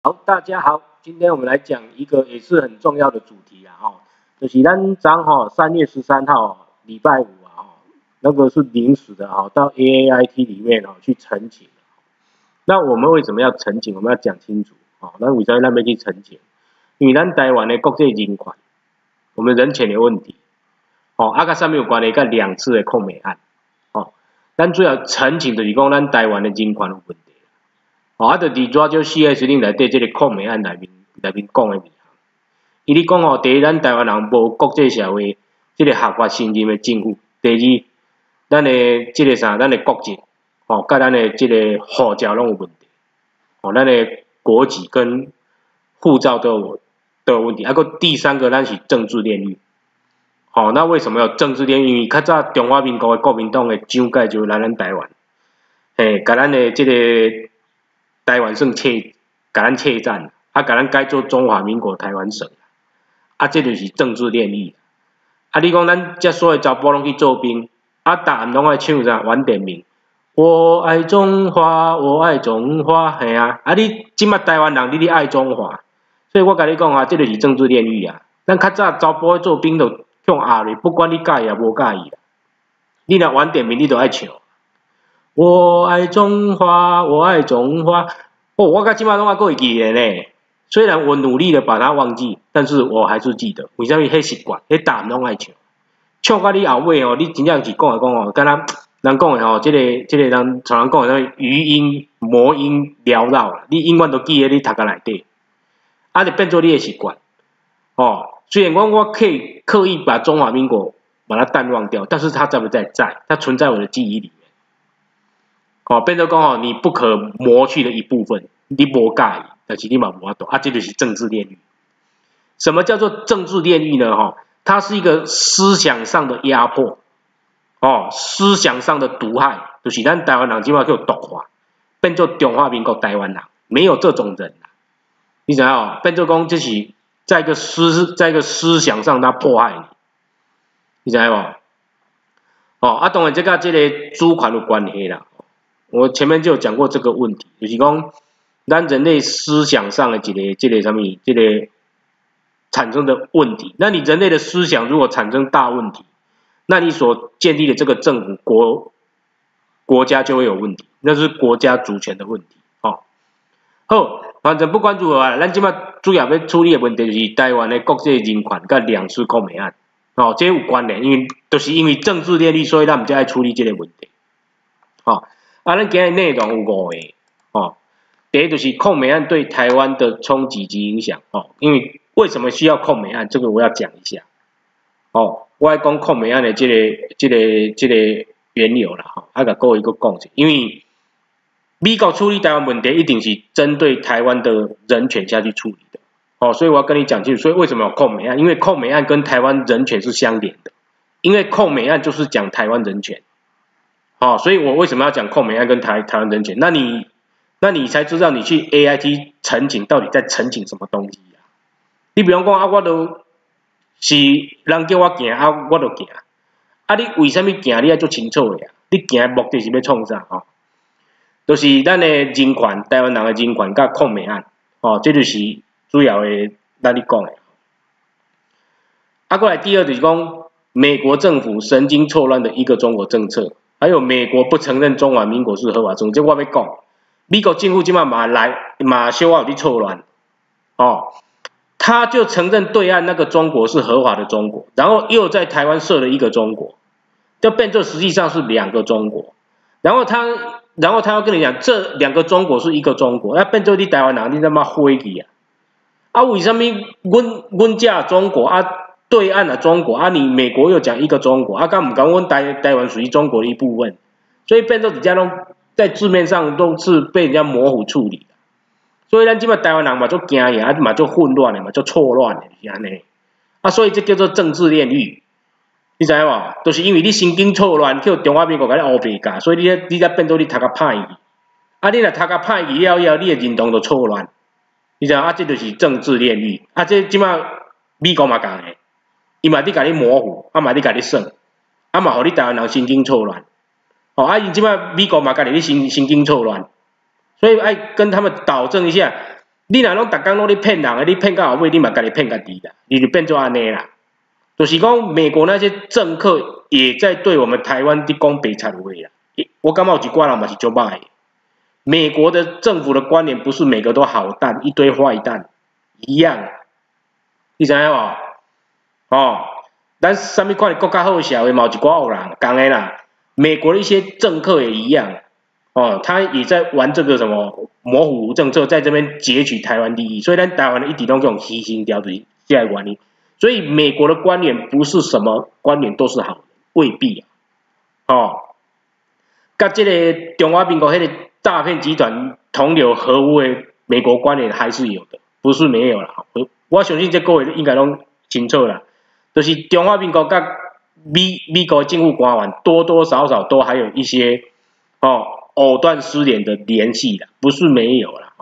好，大家好，今天我们来讲一个也是很重要的主题啊，就是咱张3月13号礼拜五啊，那个是临时的到 AAIT 里面去澄清。那我们为什么要澄清？我们要讲清楚那为什么咱要去澄清？因为咱台湾的国际人权，我们人权的问题，甲啥物有关系？甲2次的控美案，咱主要澄清就是讲咱台湾的人权有问题。就伫抓少4个时阵内底，即个控美案内面讲的物项。伊咧讲第一，咱台湾人无国际社会即个合法信任的政府；第二，咱的即个咱的国籍，甲咱的即个护照拢有问题，咱的国籍跟护照都有问题。个第三个，咱是政治炼狱。那为什么要政治炼狱？因为较早中华民国的国民党的蒋介石来咱台湾，甲咱的即个台湾省甲咱切战，甲咱改做中华民国台湾省，这就是政治炼狱。你讲咱遮所有查甫拢去做兵，逐暗拢爱唱啥晚点名，我爱中华，我爱中华，嘿啊！你即摆台湾人你爱中华，所以我甲你讲这就是政治炼狱啊！咱较早查甫做兵就向压咧，不管你介意啊无介意啦，你若晚点名你就爱唱。我爱中华，我爱中华。我到即摆拢还会记得呢。虽然我努力的把它忘记，但是我还是记得。为什么？迄习惯，迄答案拢爱唱。唱到你后尾你真正是讲来讲敢若人讲的即个人常人讲的啥余音、魔音缭绕啦，你永远都记在你头壳内底，就变做你的习惯。虽然我可以刻意把中华民国把它淡忘掉，但是它在不在？在，它存在我的记忆里面。变做讲你不可磨去的一部分，你无介意，但是你嘛无法度，这就是政治炼狱。什么叫做政治炼狱呢？它是一个思想上的压迫，思想上的毒害，就是咱台湾人即摆叫毒化，变做中华民国台湾人，没有这种人啦。你知道变做讲这是在一个思想上他迫害你，你知道无？当然这甲这个主权有关系啦。我前面就有讲过这个问题，就是讲咱人类思想上的这个什么，这个产生的问题。那你人类的思想如果产生大问题，那你所建立的这个政府国家就会有问题，那是国家主权的问题。好，反正不管如何咱即摆主要要处理的问题就是台湾的国际人权甲2次控美案，这有关联，就是因为政治炼狱，所以咱毋才爱处理这个问题。咱今日内容有5个，第一就是控美案对台湾的冲击及影响，因为为什么需要控美案，这个我要讲一下，我要讲控美案的这个缘由啦，甲各位讲一下，因为美国处理台湾问题一定是针对台湾的人权下去处理的，所以我要跟你讲清楚，所以为什么有控美案？因为控美案跟台湾人权是相连的，因为控美案就是讲台湾人权。所以我为什么要讲控美案跟台湾人权？那你才知道你去 AIT 澄清到底在澄清什么东西啊？你比方讲我都是人叫我行我就行，你为什么行？你要做清楚的你行的目的是要创啥？就是咱的人权，台湾人的人权甲控美案，这就是主要的咱咧讲的。过来第二就是讲美国政府神经错乱的一个中国政策。还有美国不承认中华民国是合法政府，这我要讲。美国政府即马嘛小可有伫错乱，他就承认对岸那个中国是合法的中国，然后又在台湾设了一个中国，就变作实际上是2个中国。然后他要跟你讲，这2个中国是一个中国，变作你台湾人你他妈灰去啊！为什么阮这中国对岸的中国你美国又讲一个中国敢唔讲阮台湾属于中国的一部分，所以变做人家拢在字面上都是被人家模糊处理的，所以咱即摆台湾人嘛就惊呀，嘛就混乱的嘛就错乱的是安尼，所以这叫做政治炼狱，你知影无？就是因为你神经错乱，叫中华民国甲你乌白教，所以你才变做你头壳歹去，你若头壳歹去了，你的认同就错乱，你知影这就是政治炼狱，这即摆美国嘛共的。伊嘛伫甲你模糊，嘛伫甲你算，嘛互你台湾人神经错乱，因即摆美国嘛家己咧神经错乱，所以爱跟他们导正一下， 你若拢逐工拢咧骗人诶，你骗到后尾，你嘛家己骗家己啦，你就变做安尼啦。就是讲美国那些政客也在对我们台湾伫讲白贼话啦。我感觉有一寡人嘛是足歹。美国的政府的官员不是每个都好蛋，一堆坏蛋一样，你知影无？哦，咱什么款的国家好社会嘛有一寡恶人讲的啦。美国的一些政客也一样，哦，他也在玩这个什么模糊政策，在这边截取台湾利益，所以咱台湾的一直拢这种牺牲掉，就是这个原因。所以美国的官员不是什么官员都是好人，未必啊。哦，甲这个中华民国迄个诈骗集团同流合污的美国官员还是有的，不是没有啦。我相信这各位应该拢清楚啦，就是中华民国甲美国政府官员多多少少都还有一些藕断丝连的联系啦，不是没有啦。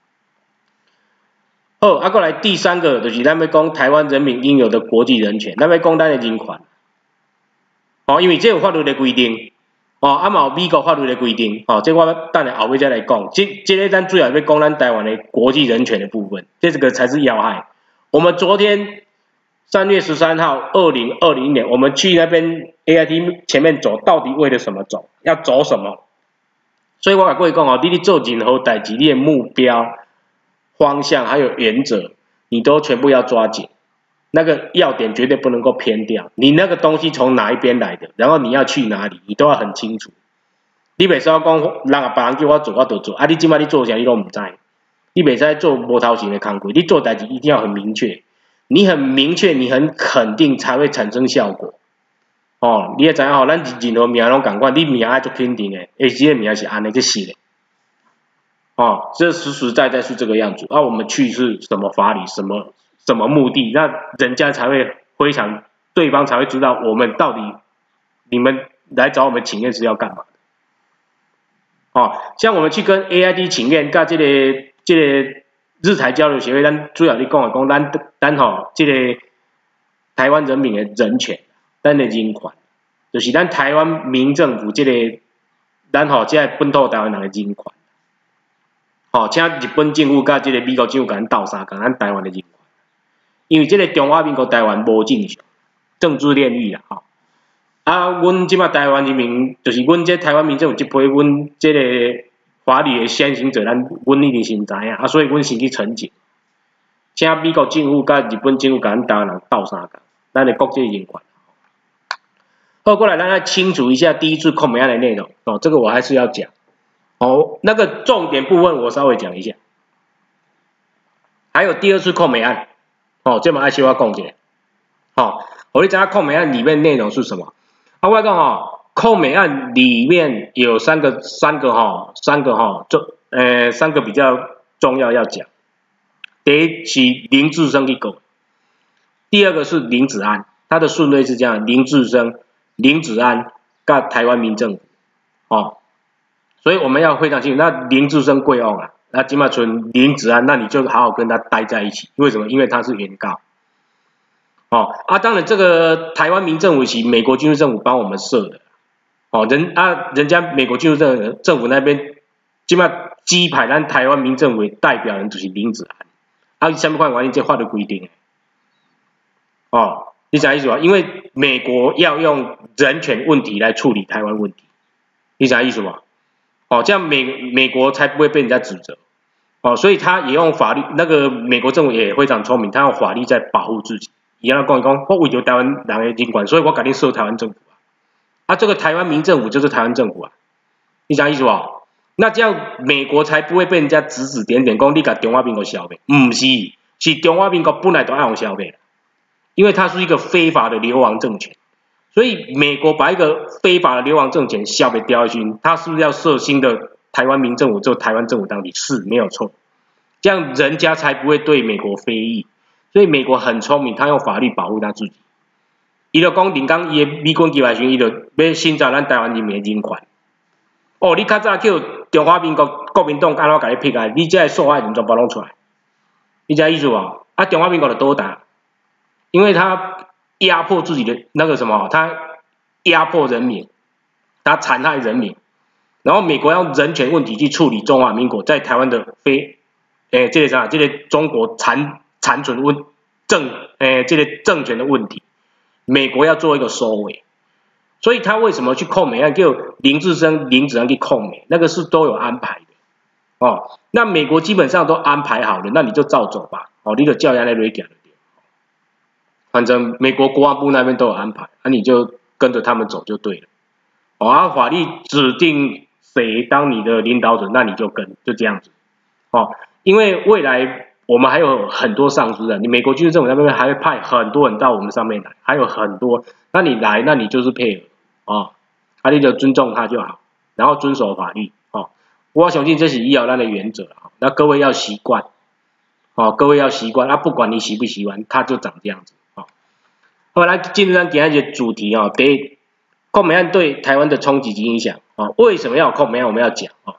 好，过来第三个就是咱要讲台湾人民应有的国际人权，咱要讲咱的人权。因为这有法律的规定，嘛有美国法律的规定，这我等下后尾再来讲。这个咱主要要讲咱台湾的国际人权的部分，这个才是要害。我们昨天3月13号，2020年，我们去那边 AIT 前面走，到底为了什么走？要走什么？所以我甲各位讲你做任何代志，你的目标、方向还有原则，你都全部要抓紧。那个要点绝对不能够偏掉，你那个东西从哪一边来的，然后你要去哪里，你都要很清楚。你袂使讲人别人叫我做我就做，你即摆你做啥你都唔知，你袂使做无头前的工作，你做代志一定要很明确，你很明确，你很肯定才会产生效果。你也知影咱任何名拢共款，你名爱做肯定的，这个名是安尼去写的。这实实在在是这个样子。我们去是什么法理，什么目的，那人家才会非常，对方才会知道我们到底你们来找我们请愿是要干嘛的。像我们去跟 AIT 请愿，甲这个日台交流协会，咱主要咧讲咱这个台湾人民的人权，咱的人权，就是咱台湾民政府这个咱这个本土台湾人的人权。请日本政府甲这个美国政府甲咱斗相共，咱台湾的人权。因为这个中华民国台湾无正常，政治炼狱啦阮即摆台湾人民，就是阮这台湾民政府这批，阮这个法律的先行者，阮一定先知影，所以阮先去澄清，请美国政府甲日本政府甲咱台湾人斗相共，咱的国际人权。好，过来咱来清楚一下第一次控美案的内容这个我还是要讲那个重点部分我稍微讲一下，还有第二次控美案。这嘛爱小可讲一下。我你知影控美案里面内容是什么？我讲控美案里面有三个比较重要讲。第一是林志升去告，第二个是林子安，他的顺序是这样：林志升、林子安跟台湾民政府。所以我们要非常清楚，那林志升贵翁那今嘛存林子安，那你就好好跟他待在一起。为什么？因为他是原告。当然这个台湾民政府是美国军事政府帮我们设的。人家美国军事政府那边今嘛鸡排咱台湾民政府的代表人就是林子安。什么款原因？这法律规定的。你知影意思吧？因为美国要用人权问题来处理台湾问题，你知影意思吧？这样美国才不会被人家指责。所以他也用法律，那个美国政府也非常聪明，他用法律在保护自己。伊安讲，我为着台湾人的人权，所以我决定设台湾政府这个台湾民政府就是台湾政府你知影意思吧？那这样美国才不会被人家指指点点，讲你甲中华民国消灭，不是，是中华民国本来就要用消灭，因为它是一个非法的流亡政权。所以美国把一个非法的流亡政权消灭掉去，他是不是要设新的台湾民政府做台湾政府当地？是没有错，这样人家才不会对美国非议。所以美国很聪明，他用法律保护他自己。伊就讲，林刚伊的美军机来时，伊就要寻找咱台湾人民的人权。你较早叫中华民国国民党安怎甲你撇开？你这个受害人全部拢出来，你知道意思无？中华民国就倒打，因为他压迫自己的那个什么，他压迫人民，他残害人民，然后美国要用人权问题去处理中华民国在台湾的这个啥，这个中国残存这个政权的问题，美国要做一个收尾。所以他为什么去控美案，就林志升、林子安去控美，那个是都有安排的。哦，那美国基本上都安排好了，那你就照走吧。哦，你就叫人来瑞讲的，反正美国国防部那边都有安排，那你就跟着他们走就对了。哦，啊，法律指定谁当你的领导者，那你就跟，就这样子。哦，因为未来我们还有很多上司的，你美国军事政府那边还会派很多人到我们上面来，还有很多，那你来，那你就是配合。哦，啊，你就尊重他就好，然后遵守法律。哦，我相信这是医疗单的原则啊，那各位要习惯。哦，各位要习惯，不管你喜不喜欢，它就长这样子。哦，好，来进入咱今天的主题哦，第一，控美案对台湾的冲击及影响。哦，为什么要有控美案？我们要讲。哦，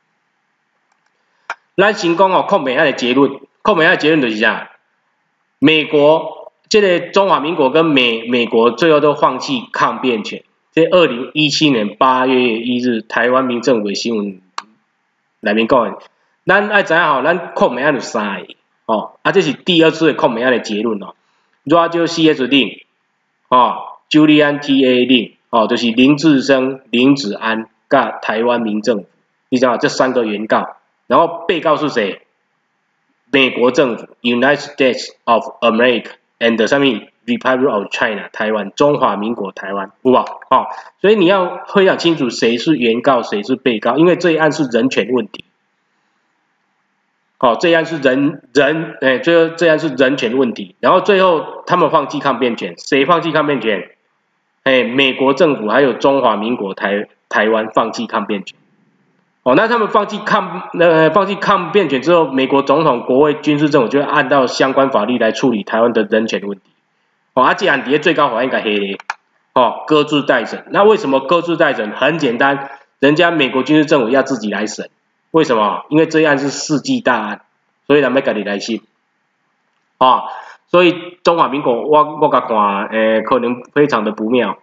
咱先讲哦，控美案的结论。控美案的结论就是啥？美国这个中华民国跟美国最后都放弃抗辩权。在2017年8月1日，台湾民政府的新闻内面讲的，咱爱知影吼，咱控美案有3个。哦，这是第2次的控美案的结论哦。Roger C.S. 令，Julian T.A. 令，就是林志升、林子安甲台湾民政府，你知道这3个原告，然后被告是谁？美国政府 United States of America and 上面 Republic of China 台湾，中华民国台湾，有无？所以你要非常清楚谁是原告，谁是被告，因为这一案是人权问题。这案是最后这案是人权问题，然后最后他们放弃抗辩权，谁放弃抗辩权？美国政府还有中华民国台湾放弃抗辩权。那他们放弃抗辩权之后，美国总统、国会、军事政府就会按照相关法律来处理台湾的人权问题。这案底下最高法院给黑的，搁置待审。那为什么搁置待审？很简单，人家美国军事政府要自己来审。为什么？因为这一案是世纪大案，所以咱要家己来审。所以中华民国我甲看，可能非常的不妙。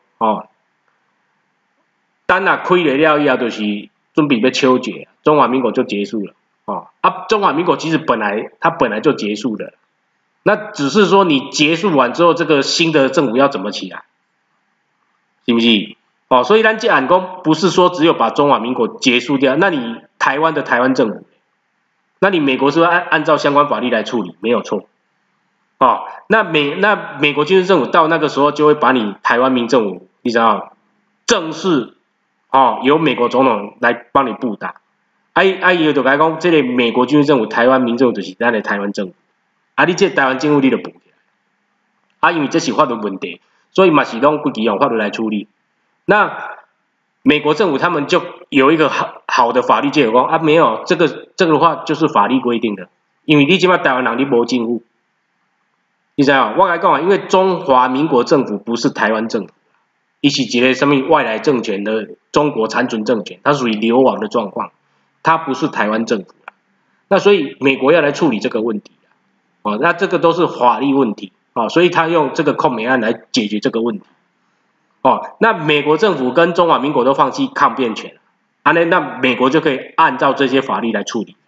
等开了以后，就是准备要秋决，中华民国就结束了。中华民国其实本来就结束了，那只是说你结束完之后，这个新的政府要怎么起来，是不是？所以咱这案讲不是说只有把中华民国结束掉，那你台湾的台湾政府，那你美国是不是按照相关法律来处理？没有错。那美国军事政府到那个时候就会把你台湾民政府，你知道，正式由美国总统来帮你布达。伊就来讲，这个美国军事政府、台湾民政府就是咱的台湾政府。你这台湾政府你就补起来。因为这是法律问题，所以嘛是拢规矩用法律来处理。那美国政府他们就有一个好的法律就有讲没有这个的话就是法律规定的，因为你即摆台湾人你无政府，你知道？我来讲因为中华民国政府不是台湾政府，伊是一个什么外来政权的中国残存政权，它属于流亡的状况，它不是台湾政府啦。那所以美国要来处理这个问题那这个都是法律问题所以他用这个控美案来解决这个问题。那美国政府跟中华民国都放弃抗辩权，那美国就可以按照这些法律来处理。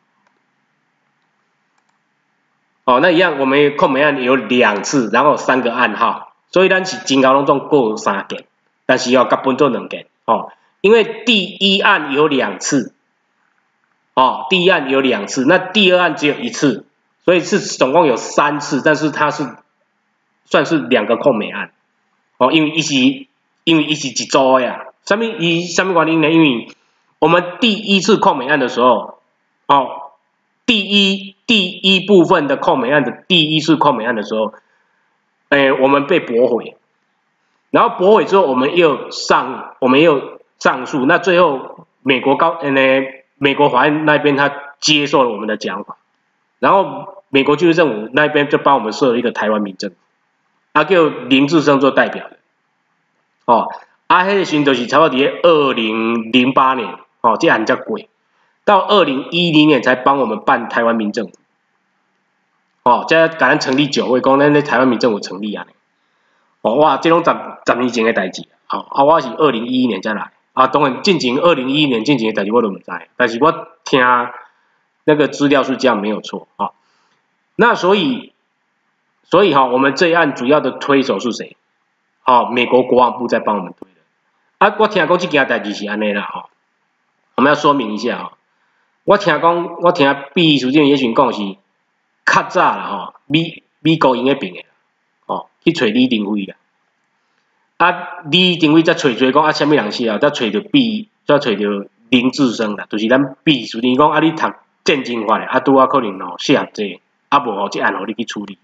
那一样，我们控美案有2次，然后3个案号，所以咱是真高拢总各有3件，但是甲分做2件因为第1案有2次，第1案有2次，那第2案只有1次，所以是总共有3次，但是它是算是2个控美案，因为伊是一组的啊，什么原因呢？因为我们第1次控美案的时候，第一部分的控美案的第1次控美案的时候，我们被驳回，然后驳回之后，我们又上诉，那最后美国法院那边他接受了我们的讲法，然后美国军事政府那边就帮我们设了一个台湾民政府，叫林志升做代表的。迄个时阵就是差不多伫2008年，这案才过，到2010年才帮我们办台湾民政府，才甲咱成立9位，讲咱咧台湾民政府成立哇，这拢10年前的代志我是2011年才来，当然2011年进前的代志我都唔知，但是我听咱那个资料是这样没有错啊。那所以哈，我们这一案主要的推手是谁？美国国防部在帮我们推的。啊，我听讲这件代志是安尼啦哈，我们要说明一下哈。我听秘书长也许讲是较早啦哈，美国用迄边的，去找李登辉啦。啊，李登辉才找讲啊，什么人死啊？才找着林志升啦，就是咱秘书长讲啊，你读战争法的，啊，拄啊可能适合这，啊无这案你去处理。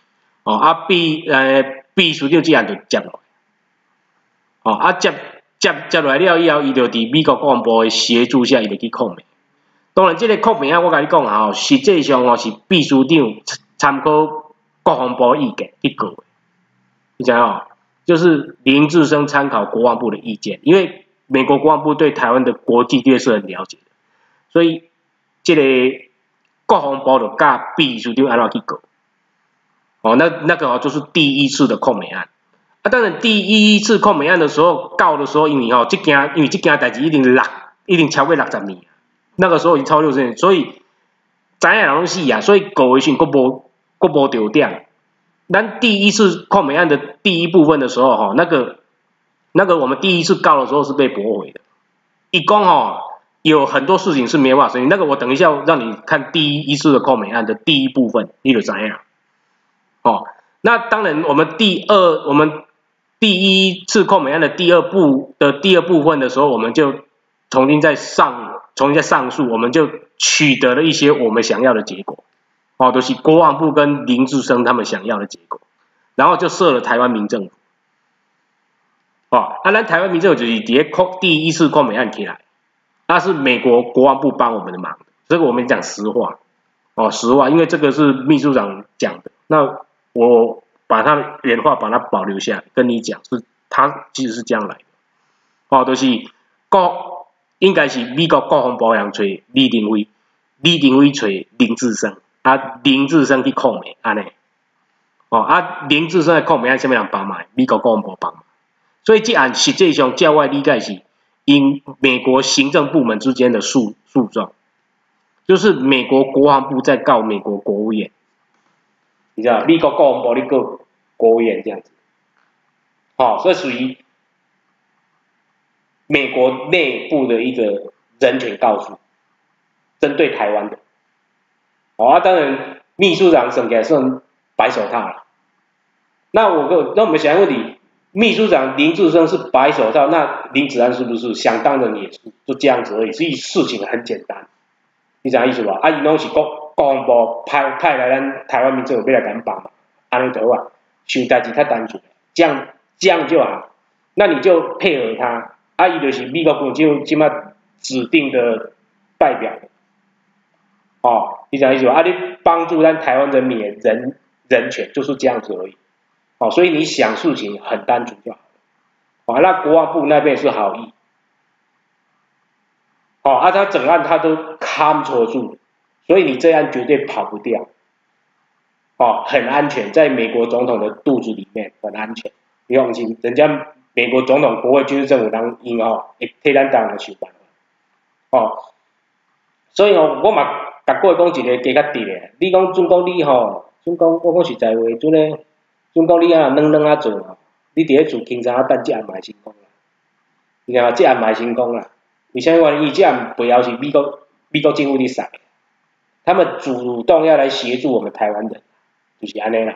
秘书长这案就接落来，接落来了以后，伊就伫美国国防部的协助下，伊就去控命。当然，这个控命啊，我甲你讲啊，实际上是秘书长参考国防部意见去告的。你知道就是林志升参考国防部的意见，因为美国国防部对台湾的国际地位是很了解的，所以这个国防部就甲秘书长安怎去告。那个就是第一次的控美案。当然第一次控美案的时候告的时候，因为这件代志一定超过60年，那个时候已经超60年，所以知影人拢死啊，所以告的时候佫无着点。咱第一次控美案的第一部分的时候，那个我们第一次告的时候是被驳回的。一共有很多事情是没办法申请，那个我等一下让你看第一次的控美案的第一部分，你就知影。那当然我们第一次控美案的第二部分的时候，我们就重新再上诉，我们就取得了一些我们想要的结果。就是国防部跟林志升他们想要的结果，然后就设了台湾民政府。咱台湾民政府就是第一次控美案起来，那是美国国防部帮我们的忙，这个我们讲实话，实话，因为这个是秘书长讲的，那我把他原话把它保留下来，跟你讲，是他其实是这样来的。就是应该是美国国防部人找李登辉找林志升。林志升去控美安尼，林志升的控美案什么人帮忙？美国国防部帮忙，所以这案实际上照我理解是因美国行政部门之间的诉状，就是美国国防部在告美国国务院，你知道，美国国防部在告国务院这样子，所以属于美国内部的一个人权告诉，针对台湾的。当然，秘书长算起来算白手套了。那我们想一个问题，秘书长林志升是白手套，那林子安是不是想当然也是就这样子而已？所以事情很简单，你知道意思吧？伊拢是国防部派来咱台湾民政府要来咱帮嘛，安尼就好啊，想代志较单纯，这样就好。那你就配合他，伊就是美国国政即马指定的代表。你讲意思吧？你帮助咱台湾人民的人权就是这样子而已。所以你想事情很单纯就好了。那国防部那边是好意。他整案他都看错住，所以你这案绝对跑不掉。很安全，在美国总统的肚子里面很安全，不用心，人家美国总统、国会、军事政府人因会替咱台湾人想办法。所以我嘛。甲各位讲一个加较直的，你讲准讲你准讲我讲实在话，准讲你软做你伫咧厝轻松等这案嘛成功啦。你看这案嘛成功啦，为什么原因？这案背后是美国政府伫塞，他们主动要来协助我们台湾人，就是安尼啦。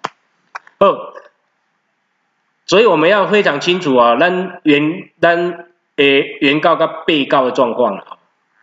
所以我们要非常清楚咱原告跟被告的状况啦。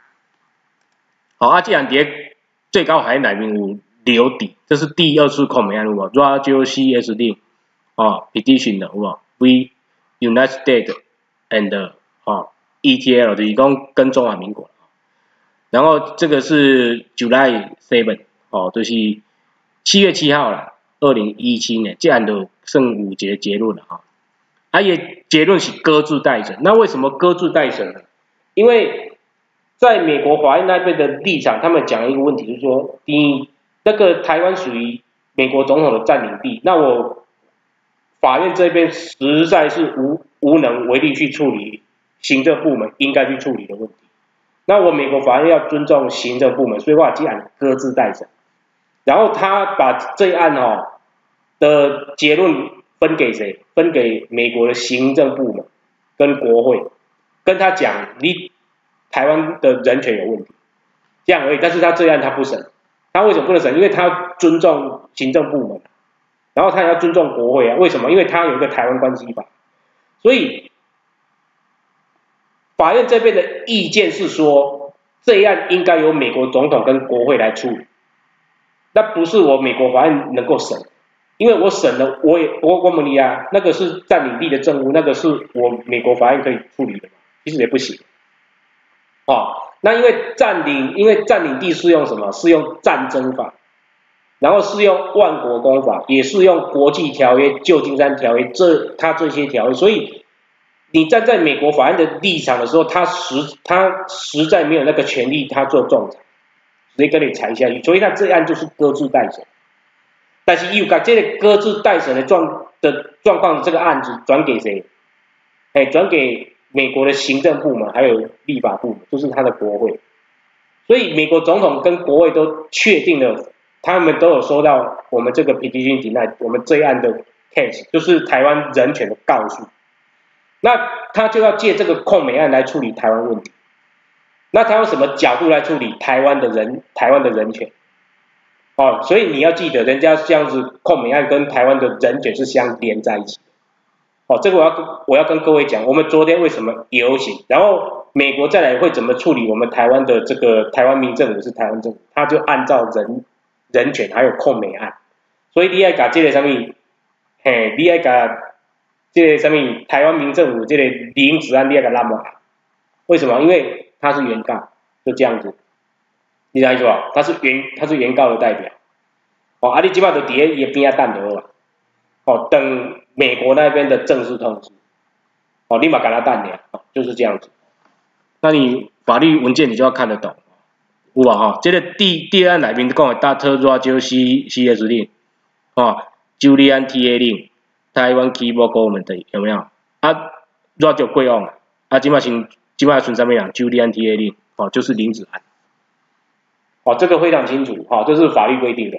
这样伫最高法院内面有留底，这是第二次控美案有无 ？Roger C.S. Lin petition 有无 ？We United States and ETL 就是讲跟中华民国。然后这个是 July 7，就是7月7号啦，2017年，这案就剩5节结论了也结论是搁置待审。那为什么搁置待审呢？因为在美国法院那边的立场，他们讲一个问题，就是说，你那个台湾属于美国总统的占领地，那我法院这边实在是无能为力去处理行政部门应该去处理的问题， 那我美国法院要尊重行政部门，所以我把这案搁置待审。然后他把这一案的结论分给谁？分给美国的行政部门跟国会，跟他讲你台湾的人权有问题，这样而已。但是他这一案他不审，他为什么不能审？因为他尊重行政部门，然后他也要尊重国会啊。为什么？因为他有一个台湾关系法，所以法院这边的意见是说，这一案应该由美国总统跟国会来处理，那不是我美国法院能够审，因为我审了，我们你啊，那个是占领地的政务，那个是我美国法院可以处理的，其实也不行。那因为占领地适用什么？适用战争法，然后适用万国公法，也适用国际条约、旧金山条约，这些条约，所以你站在美国法院的立场的时候，他实在没有那个权利，他做仲裁，直接跟你裁下去，所以他这案就是搁置待审。但是又把这个搁置待审的状况，这个案子转给谁？转给美国的行政部门还有立法部门，就是他的国会。所以美国总统跟国会都确定了，他们都有收到我们这个 petition denied， 我们这一案的 case， 就是台湾人权的告诉。那他就要借这个控美案来处理台湾问题。那他用什么角度来处理台湾的人权？所以你要记得，人家这样子控美案跟台湾的人权是相连在一起的。这个我要跟各位讲，我们昨天为什么游行，然后美国再来会怎么处理我们台湾的这个台湾民政府是台湾政府，他就按照人权还有控美案，所以你要把这个什么，你要把这个什么台湾民政府这个林子案，你要给拉下。为什么？因为他是原告，就这样子。你知道意思吧？他是原告的代表。你基本上就在伊边仔等就好了。等美国那边的正式通知。你嘛给他等俩，就是这样子。那你法律文件你就要看得懂，有啊这个第二案里面讲的 Dr. Roger C.S. 令，Julian T.A. 令，台湾 Keyboard Government 有没有？Roger 过往基本上存什么样 ？Julian T.A. 令，就是林子案。这个非常清楚，这是法律规定的。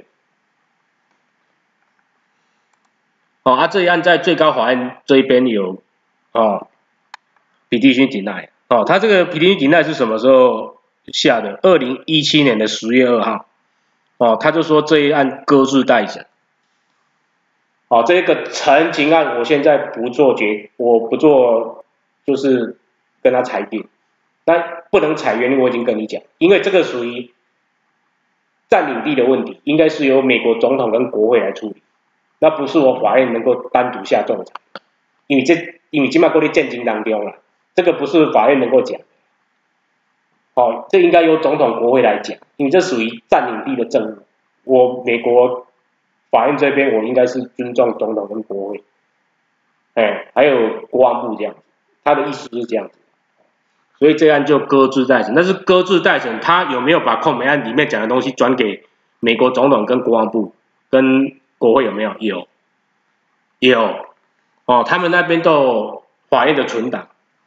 这一案在最高法院这一边有petition denied。他这个 petition denied 是什么时候下的？2017年10月2号。他就说这一案搁置待审。这个陈情案我现在我不做就是跟他裁定。那不能裁原因我已经跟你讲，因为这个属于占领地的问题，应该是由美国总统跟国会来处理，那不是我法院能够单独下仲裁，因为现在过在战争当中了，这个不是法院能够讲。这应该由总统国会来讲，因为这属于占领地的政务，我美国法院这边我应该是尊重总统跟国会，还有国防部这样子，他的意思是这样子。所以这案就搁置待审，但是搁置待审，他有没有把控美案里面讲的东西转给美国总统跟国防部跟国会有没有？有，他们那边都有法院的存档。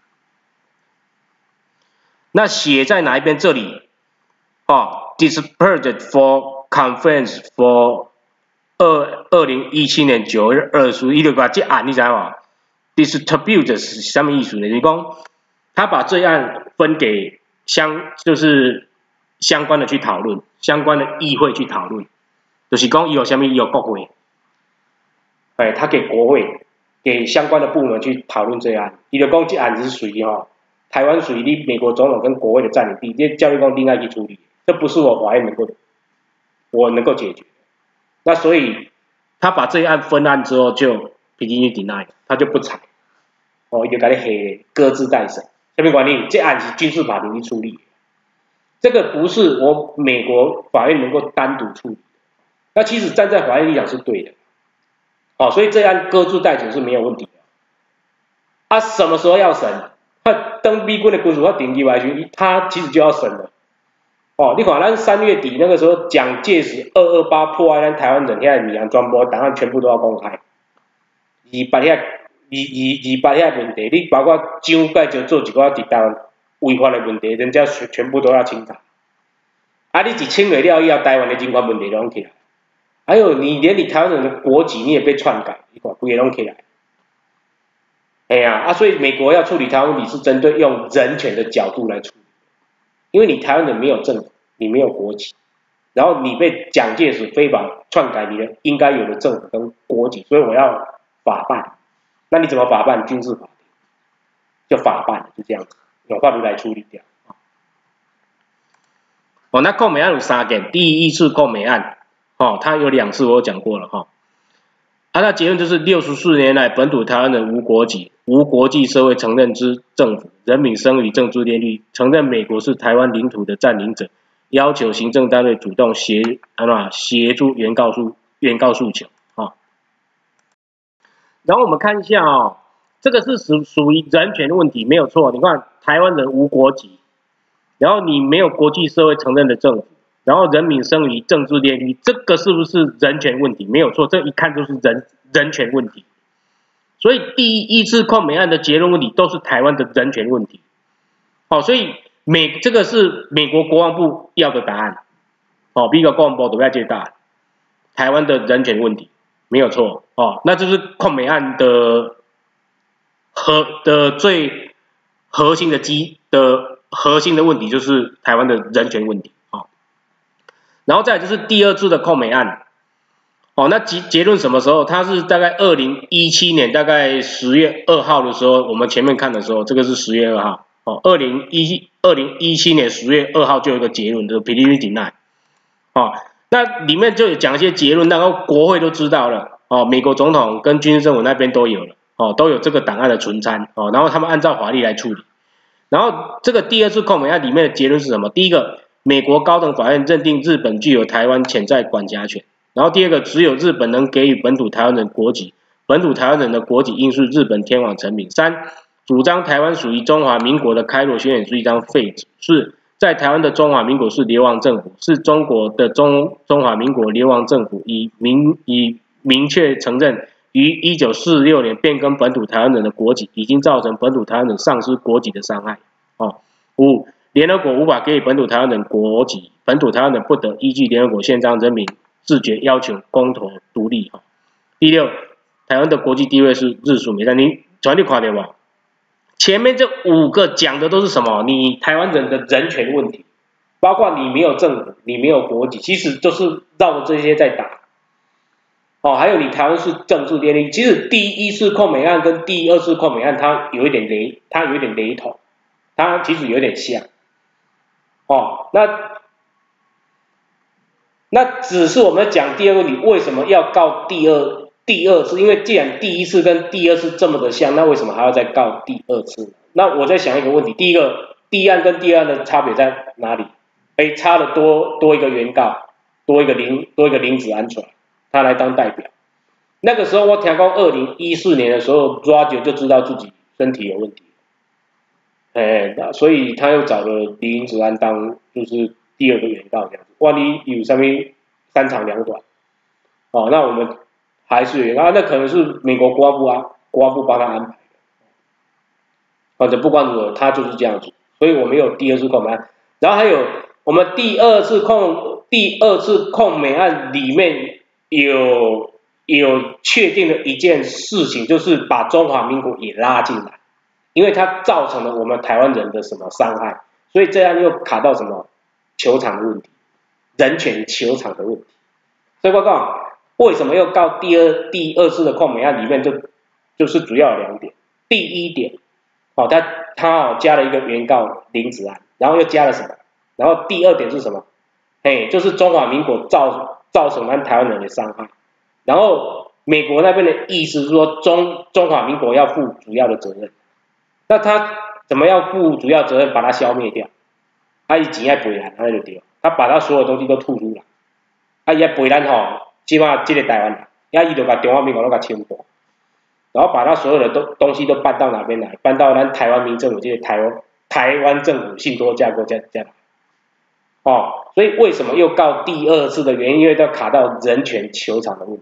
那写在哪一边？这里，dispersed for conference for 2017年9月20日，伊就把这案你知道吗 ？distribute 是什么意思呢？就是讲他把这案分给就是相关的去讨论，相关的议会去讨论，就是讲有什么有国会，他给国会给相关的部门去讨论这案，伊就讲这案子是属于台湾属于你美国总统跟国会的占领地，这教育公另外去处理，这不是我法院能够解决。那所以他把这一案分案之后就 petition denied， 他就不裁，伊就给你黑搁置待审。下面管理这案是军事法庭去处理，这个不是我美国法院能够单独处理的。那其实站在法院立场是对的，所以这案搁置待审是没有问题的。什么时候要审？等美国的军事法庭起来时，他其实就要审了。你看咱3月底那个时候，蒋介石228破坏咱台湾人遐的全部档案全部都要公开，200遐问题，你包括蒋介石做一寡伫台湾违法的问题，人家全部都要清查。啊，你一清了了以后，台湾的人权问题拢起来。还有你连你台湾人的国籍你也被篡改，你看规个拢起来。哎呀，所以美国要处理台湾问题是针对用人权的角度来处理，因为你台湾人没有政府，你没有国籍，然后你被蒋介石非法篡改你的应该有的政府跟国籍，所以我要法办。那你怎么法办？军事法庭就法办，就这样子，用法律来处理掉。哦，那控美案有3件，第一次控美案，哦，它有2次我有讲过了哈。那结论就是64年来本土台湾人无国籍、无国际社会承认之政府，人民生于政治联立，承认美国是台湾领土的占领者，要求行政单位主动协助原告诉求。然后我们看一下哦，这个是属于人权的问题，没有错。你看台湾人无国籍，然后你没有国际社会承认的政府，然后人民生于政治联立，这个是不是人权问题？没有错，这一看就是人权问题。所以第一次控美案的结论问题都是台湾的人权问题。好，所以这个是美国国防部要的答案。哦，美国国防部都要这个答案，台湾的人权问题没有错。哦，那就是控美案的最核心的问题就是台湾的人权问题。哦，然后再来就是第2次的控美案。哦，那结论什么时候？它是大概2017年大概10月2号的时候，我们前面看的时候，这个是10月2号。哦，2017年10月2号就有一个结论，就是 preliminary deny。哦，那里面就有讲一些结论，然后国会都知道了。哦，美国总统跟军事政府那边都有了。哦，都有这个档案的存参。哦，然后他们按照法律来处理。然后这个第2次控美案里面的结论是什么？第一个，美国高等法院认定日本具有台湾潜在管辖权。然后第2个，只有日本能给予本土台湾人国籍，本土台湾人的国籍应是日本天皇成品。3，主张台湾属于中华民国的开罗宣言是一张废纸。4，在台湾的中华民国是流亡政府，是中国的中华民国流亡政府以明确承认于1946年变更本土台湾人的国籍，已经造成本土台湾人丧失国籍的伤害。5，联合国无法给予本土台湾人国籍，本土台湾人不得依据联合国宪章人民自决要求公投独立。第6，台湾的国际地位是日属美善。你全力看到吗？前面这5个讲的都是什么？你台湾人的人权问题，包括你没有政府，你没有国籍，其实都是绕着这些在打。哦，还有你台湾是政治联立，其实第1次控美案跟第2次控美案它有一点雷同，它其实有点像。哦，那只是我们讲第2个问题，为什么要告第二次？因为既然第1次跟第2次这么的像，那为什么还要再告第2次？那我在想一个问题，第一个，第1案跟第2案的差别在哪里？差了多一个原告，多一个林子安出来，他来当代表。那个时候我听讲2014年的时候 ，Roger 就知道自己身体有问题，所以他又找了林子安当就是第2个原告这样子。万一有什么3长2短，哦，那我们还是原告，那可能是美国国防部帮他安排的。反正不管如何，他就是这样子，所以我们有第2次控美案，然后还有我们第二次控美案里面有确定的一件事情，就是把中华民国也拉进来，因为它造成了我们台湾人的什么伤害，所以这样又卡到什么球场的问题，人权球场的问题。所以我讲为什么要告第二次的控美案里面就是主要有2点。第1点，哦，他加了一个原告林子安，然后又加了什么？然后第2点是什么？就是中华民国造成咱台湾人的伤害。然后美国那边的意思是说中华民国要负主要的责任。那他怎么样负主要责任？把它消灭掉。他以钱要赔咱，那就对了。他把他所有东西都吐出来。伊要赔咱吼，起码这个台湾，伊就把中华民国都给侵夺，然后把他所有的东西都搬到哪边来？搬到咱台湾民政府，这个台湾政府信托架构这样。哦，所以为什么又告第2次的原因，因为要卡到人权球场的问题。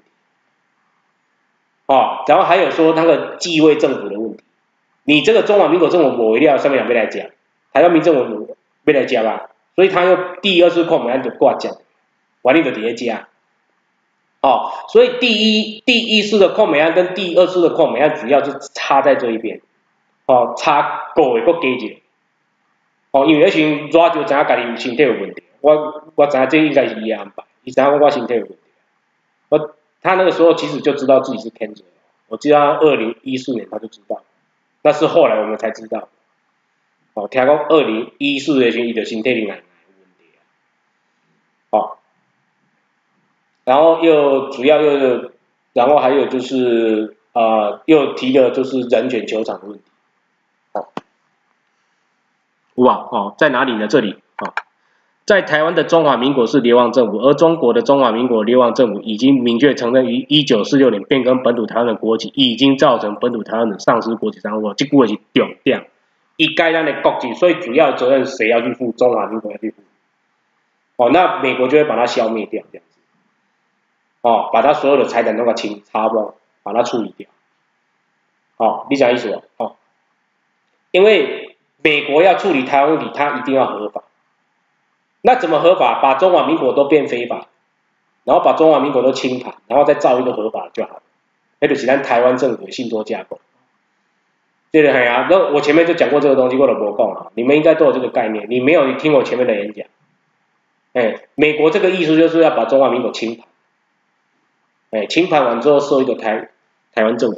哦，然后还有说那个继位政府的问题，你这个中华民国政府某一料上面两边来讲， 台湾民政府要来接啊，所以他又第二次控美案就挂奖，完了就直接接。哦，所以第一次的控美案跟第二次的控美案主要是差在这一边，哦，差个月搁加一个，哦，因为迄时抓就知影家己身体有问题，我知影这应该是伊的安排，伊知影我身体有问题，他那个时候其实就知道自己是 cancer， 我记得他2014年他就知道，那是后来我们才知道，哦，听讲2014的时候伊就身体里有问题啊，哦。然后然后还有就是又提了就是人权球场的问题， 哇哦，在哪里呢？这里哦，在台湾的中华民国是流亡政府，而中国的中华民国流亡政府已经明确承认于1946年变更本土台湾的国籍，已经造成本土台湾人丧失国籍生活，这句话是重点。一改咱的国籍，所以主要责任谁要去负？中华民国要去负。哦，那美国就会把它消灭掉，这样子。哦，把他所有的财产都给查封，把它处理掉。哦，你讲意思哦？哦，因为美国要处理台湾问题，它一定要合法。那怎么合法？把中华民国都变非法，然后把中华民国都清盘，然后再造一个合法就好了。那就是咱台湾政府的信托架构。对的，哎呀，那我前面就讲过这个东西，我都不讲了，你们应该都有这个概念。你没有，你听我前面的演讲。哎，美国这个意思就是要把中华民国清盘。哎，清盘完之后设一个台湾政府，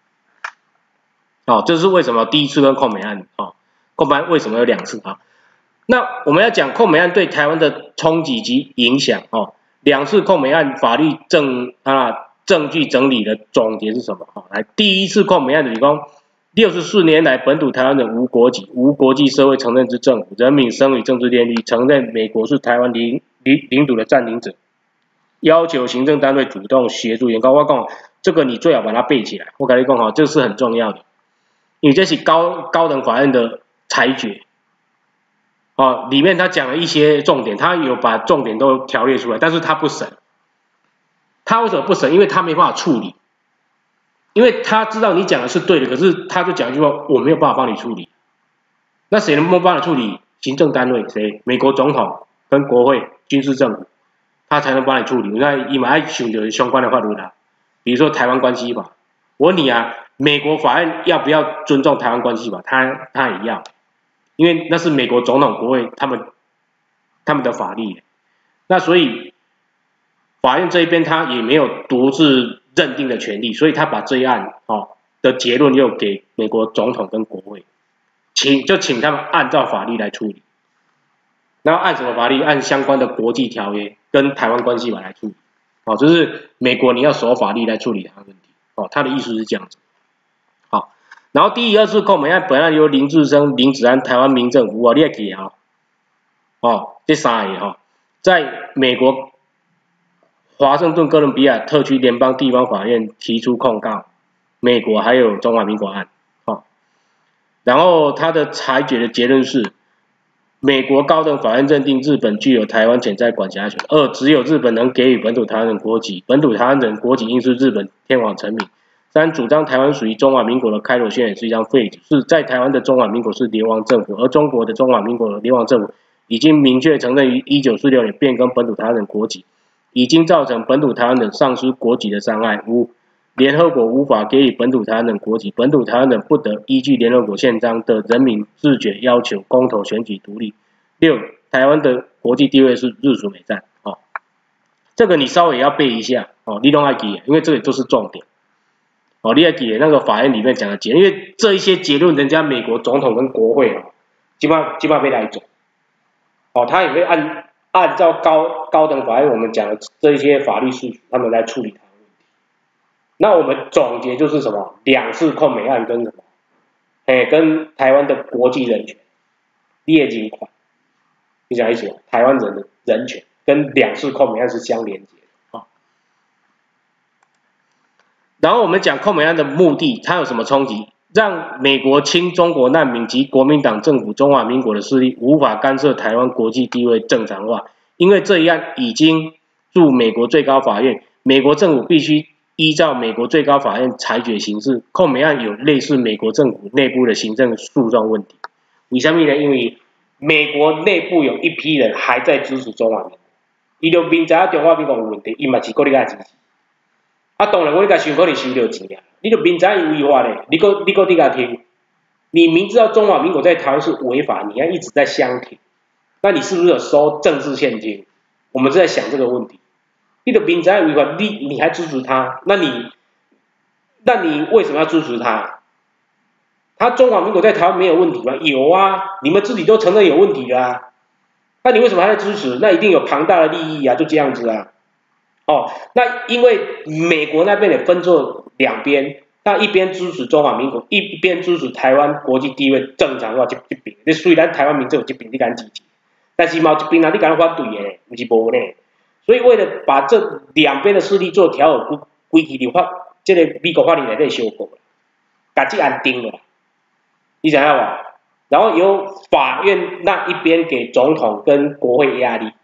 哦，这是为什么第一次跟控美案，哦，控美案为什么有2次啊？那我们要讲控美案对台湾的冲击及影响，哦，2次控美案法律证据整理的总结是什么？哦，来，第一次控美案就是说，64年来本土台湾人无国籍、无国际社会承认之政府，人民生与政治联立，承认美国是台湾领土的占领者。要求行政单位主动协助原告，我讲这个你最好把它背起来。我跟你讲哈，这是很重要的，因为这是高等法院的裁决，哦，里面他讲了一些重点，他有把重点都条列出来，但是他不审。他为什么不审？因为他没办法处理，因为他知道你讲的是对的，可是他就讲一句话，我没有办法帮你处理。那谁能帮你处理？行政单位谁？美国总统跟国会、军事政府。他才能帮你处理。那伊嘛爱想到相关的法律啦，比如说台湾关系法。我问你啊，美国法院要不要尊重台湾关系法？他也要，因为那是美国总统、国会他们的法律。那所以法院这一边他也没有独自认定的权利，所以他把这一案的结论又给美国总统跟国会，请他们按照法律来处理。然后按什么法律？按相关的国际条约跟台湾关系法来处理。哦，就是美国你要守法律来处理台湾问题。哦，他的意思是这样子。好，然后第2次控美案本案由林志升、林子安台湾民政府，你也记啊。哦，这3个哈，在美国华盛顿哥伦比亚特区联邦地方法院提出控告美国还有中华民国案。哦，然后他的裁决的结论是。美国高等法院认定日本具有台湾潜在管辖权。2. 只有日本能给予本土台湾人国籍，本土台湾人国籍应是日本天皇臣民。3. 主张台湾属于中华民国的开罗宣言是一张废纸。4. 在台湾的中华民国是流亡政府，而中国的中华民国的流亡政府已经明确承认于1946年变更本土台湾人国籍，已经造成本土台湾人丧失国籍的伤害。5. 联合国无法给予本土台湾人国籍，本土台湾人不得依据联合国宪章的人民自决要求公投选举独立。6. 台湾的国际地位是日属美战。哦，这个你稍微要背一下哦，你都要记，因为这里都是重点。哦，你要记那个法院里面讲的结论，因为这一些结论，人家美国总统跟国会哦，基本上被来走。哦，他也会按照高等法院我们讲的这一些法律事实，他们来处理它。那我们总结就是什么？2次控美案跟什么？跟台湾的国际人权列进款，你讲一起，台湾人的人权跟2次控美案是相连接的。然后我们讲控美案的目的，它有什么冲击？让美国亲中国难民及国民党政府中华民国的势力无法干涉台湾国际地位正常化，因为这一案已经入美国最高法院，美国政府必须依照美国最高法院裁决行事。控美案有类似美国政府内部的行政诉讼问题， 为什么呢？因为美国内部有一批人还在支持中华民国，伊就明知影中华民国有问题，伊嘛是搁你甲支持。啊，当然我你甲想可能收到钱啊，你就明知伊违法咧，你搁你甲听，你明知道中华民国在台湾是违法，你还一直在相挺，那你是不是有收政治现金？我们是在想这个问题。你的明知违法，你还支持他，那你为什么要支持他？他中华民国在台湾没有问题吗？有啊，你们自己都承认有问题的啊，那你为什么还在支持？那一定有庞大的利益啊，就这样子啊。哦，那因为美国那边也分作两边，那一边支持中华民国，一边支持台湾国际地位正常化这边。你虽然台湾民众有这边你敢支持，但是嘛这边啊你敢反对的，不是无呢。所以为了把这两边的势力做调和，规矩就法，这个美国法律内底修过，把这案定了，你想要吧？然后由法院那一边给总统跟国会压力，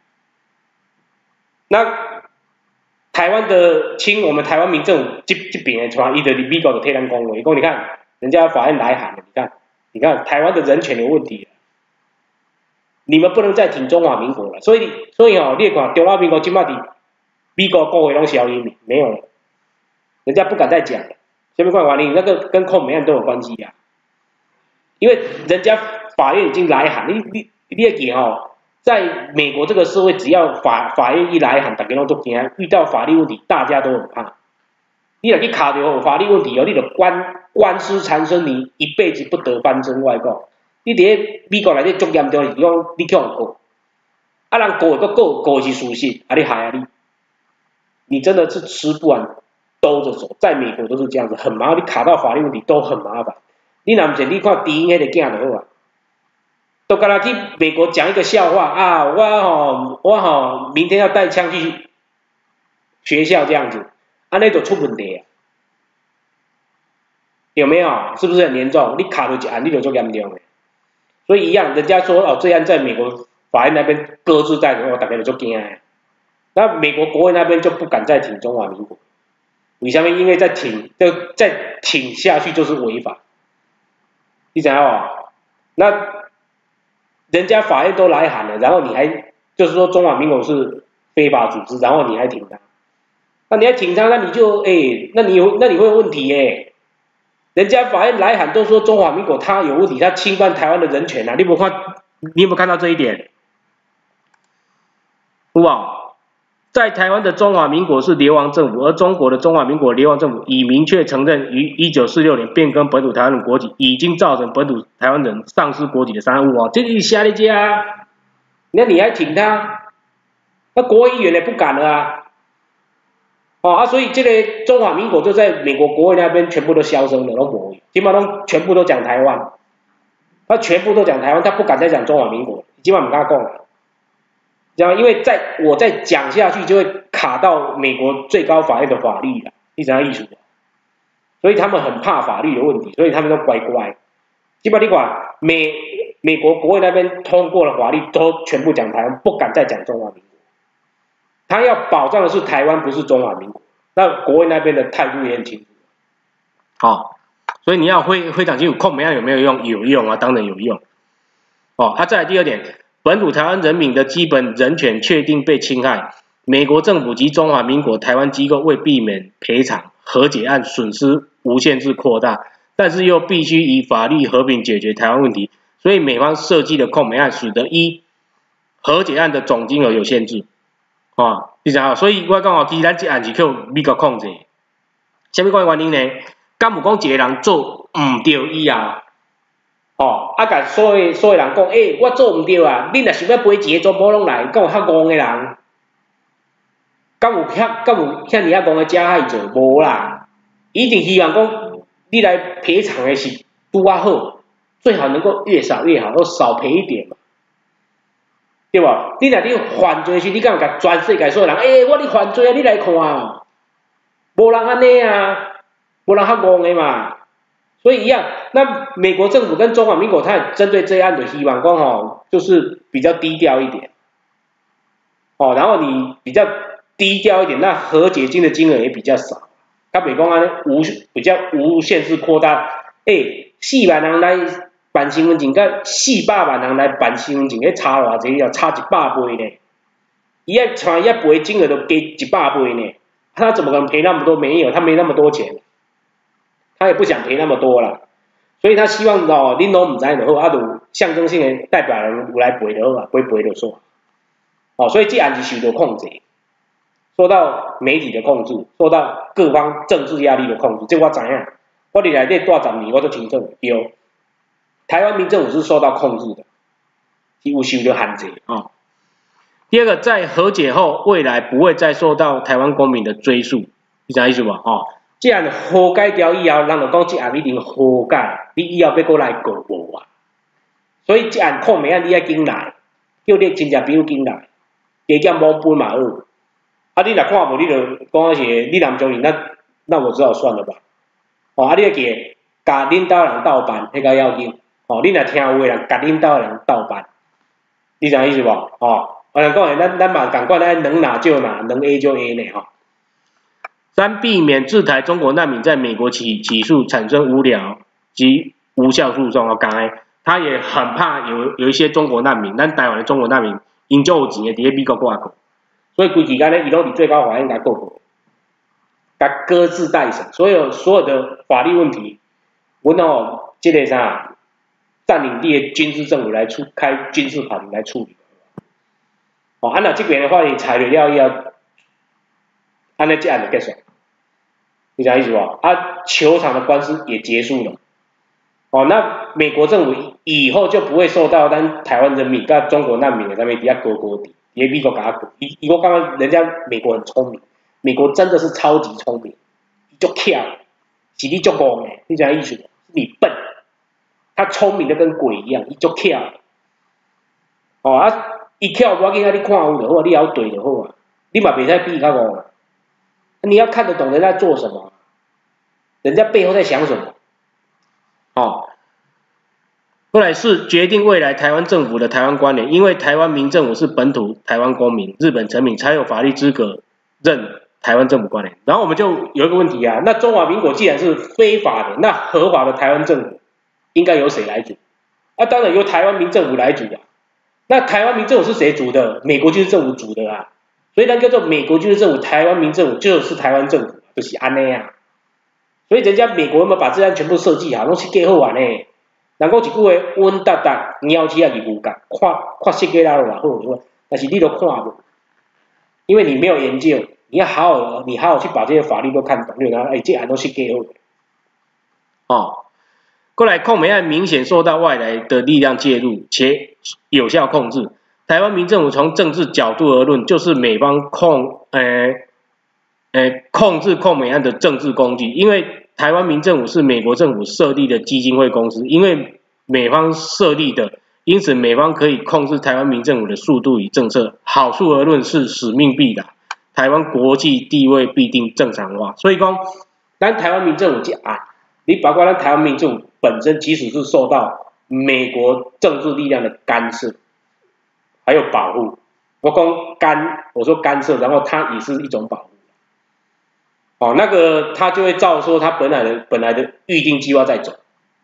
那台湾的亲我们台湾民政这边的传，伊的美国的推咱讲话，伊讲你看人家法院来函了，你看台湾的人权有问题。你们不能再挺中华民国了，所以哦，你看中华民国今麦伫美国国会拢消音没有了，人家不敢再讲了。下面关原因，那个跟控美案都有关系啊，因为人家法院已经来函，你也记哦，在美国这个社会，只要法院一来函，大家拢都惊，遇到法律问题，大家都很怕。你若去卡到法律问题哦，你就官司缠身，你一辈子不得翻身外告。你伫美国内底足严重，是讲你去互告，啊人告个告是事实，啊你害啊你真的是吃不完兜着走，在美国都是这样子，很麻烦，你卡到法律问题都很麻烦。你若不是你看电影迄个囝就好啊，都敢若去美国讲一个笑话啊，我吼明天要带枪去学校这样子，啊那就出问题啊，有没有？是不是很严重？你卡到一案，你就足严重的。所以一样，人家说哦，这样在美国法院那边搁置在，大家就惊啊。那美国国会那边就不敢再挺中华民国，为什么？因为再挺下去就是违法。你知道哦？那人家法院都来函了，然后你还就是说中华民国是非法组织，然后你还挺他，那你还挺他，那你就那你会有问题耶。人家法院来函都说中华民国他有问题，他侵犯台湾的人权啊！你有没有看到这一点？哇，在台湾的中华民国是流亡政府，而中国的中华民国流亡政府已明确承认于1946年变更本土台湾的国籍，已经造成本土台湾人丧失国籍的伤害。哇，这是瞎的家，那你还挺他？那国会议员也不敢了啊！所以这个中华民国就在美国国会那边全部都销声了，都没有，基本上都全部都讲台湾，他全部都讲台湾，他不敢再讲中华民国，基本上不敢讲了，知道吗？因为我再讲下去就会卡到美国最高法院的法律了，你知道意思吗？所以他们很怕法律的问题，所以他们都乖乖，基本上你看美国国会那边通过了法律，都全部讲台湾，不敢再讲中华民国。他要保障的是台湾，不是中华民国。那国会那边的态度也很清楚。所以你要非常清楚，控美案有没有用？有用啊，当然有用。再来第二点，本土台湾人民的基本人权确定被侵害，美国政府及中华民国台湾机构为避免赔偿，和解案损失无限制扩大，但是又必须以法律和平解决台湾问题，所以美方设计的控美案使得和解案的总金额有限制。你知道，所以我讲其实咱这案是靠美国控制。什么款原因呢？敢有讲一个人做唔对以后，甲所有人讲，我做唔对啊，你若想要赔钱，全部拢来，敢有遐戆的人？敢有遐尼啊戆的加害者？无啦，一定希望讲你来赔偿的是拄啊好，最好能够越少越好，都少赔一点嘛。对吧？你若你犯罪时，你敢有甲全世界所有人，我你犯罪啊，你来看啊，无人安尼啊，无人遐戆的嘛。所以一样，那美国政府跟中华民国，他也针对这案的希望讲就是比较低调一点，然后你比较低调一点，那和解金的金额也比较少，他袂讲比较无限制扩大，4万人来办身份证，甲400万人来办身份证，迄差偌济要差100倍呢。伊要传一赔金额都给100倍呢，他怎么可能赔那么多？没有，他没那么多钱，他也不想赔那么多啦。所以他希望哦，恁拢唔知就好，啊，就象征性的代表人有来赔就好啊，赔就算。哦，所以这案子受到控制，受到媒体的控制，受到各方政治压力的控制，这我知影。我伫内底住10年，我都清楚对。台湾民政府是受到控制的，有受到限制哦。 第二个，在和解后，未来不会再受到台湾公民的追诉，你知道意思无？哦， 既然和解掉以后，人就讲这案一定和解，你以后要过来告无啊？所以这案控美案你要紧来，叫你亲戚朋友紧来，加减某本嘛好。啊，你若看无，你就讲是你南中人，那我只好算了吧。哦，啊，你要记，甲领导人斗办，迄个要紧。哦，你若听有个人甲领导人斗办，你知影意思无？哦，人讲的，咱嘛共款，咱能拿就拿，能 A 就 A 呢，哈。 3、避免制台中国难民在美国起诉产生无聊及无效诉讼。刚才他也很怕有一些中国难民，咱台湾的中国难民，因就有钱的伫咧美国挂告， 所以规期间呢，伊拢伫最高法院来告过，甲搁置待审，所有的法律问题，阮哦，这个啥，占领地的军事政府来开军事法庭来处理。哦，按照这边的话，你裁决了以后，按照这案就结束，你讲意思不？啊，球场的官司也结束了。哦，那美国政府以后就不会受到咱台湾人民跟中国难民的上面底下勾勾底，也美国给他勾。我刚刚人家美国很聪明，美国真的是超级聪明，就巧，是你就戆的，你讲意思不？你笨，他聪明的跟鬼一样，伊就巧。哦啊。伊跳无要紧啊，你看有就好，你也要对就好啊。你嘛袂使比较戆啊。你要看得懂人家做什么，人家背后在想什么。 哦，后来是决定未来台湾政府的台湾关联，因为台湾民政府是本土台湾公民，日本臣民才有法律资格认台湾政府关联。然后我们就有一个问题啊，那中华民国既然是非法的，那合法的台湾政府应该由谁来主？啊，当然由台湾民政府来主啊。那台湾民政府是谁主的？美国军事政府主的啊，所以那叫做美国军事政府，台湾民政府就是台湾政府，就是安尼啊。所以人家美国有没有把治安全部设计好，拢设计好完呢？人讲一句话，稳达达，鸟起啊去牛角，看设计啦就好，但是你都看无，因为你没有研究，你要好好去把这些法律都看懂，你然后这案都设计好的。哦。过来，控美案明显受到外来的力量介入，且有效控制。台湾民政府从政治角度而论，就是美方控制控美案的政治工具。因为台湾民政府是美国政府设立的基金会公司，因为美方设立的，因此美方可以控制台湾民政府的速度与政策。好处而论是使命必达，台湾国际地位必定正常化。所以讲，咱台湾民政府这案，你包括咱台湾民政府本身，即使是受到美国政治力量的干涉，还有保护，我说干涉，然后它也是一种保护。哦，那个它就会照说它本来的预定计划在走。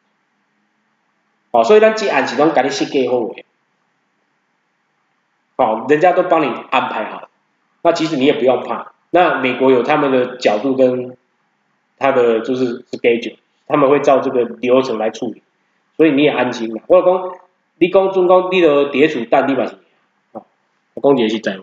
哦，所以咱这案是拢给你设计好的。哦，人家都帮你安排好，那其实你也不用怕。那美国有他们的角度跟他的就是 schedule。他们会照这个流程来处理，所以你也安心啦。我讲，你讲准讲，你就伫厝等，你嘛是，哦，我讲也是在位。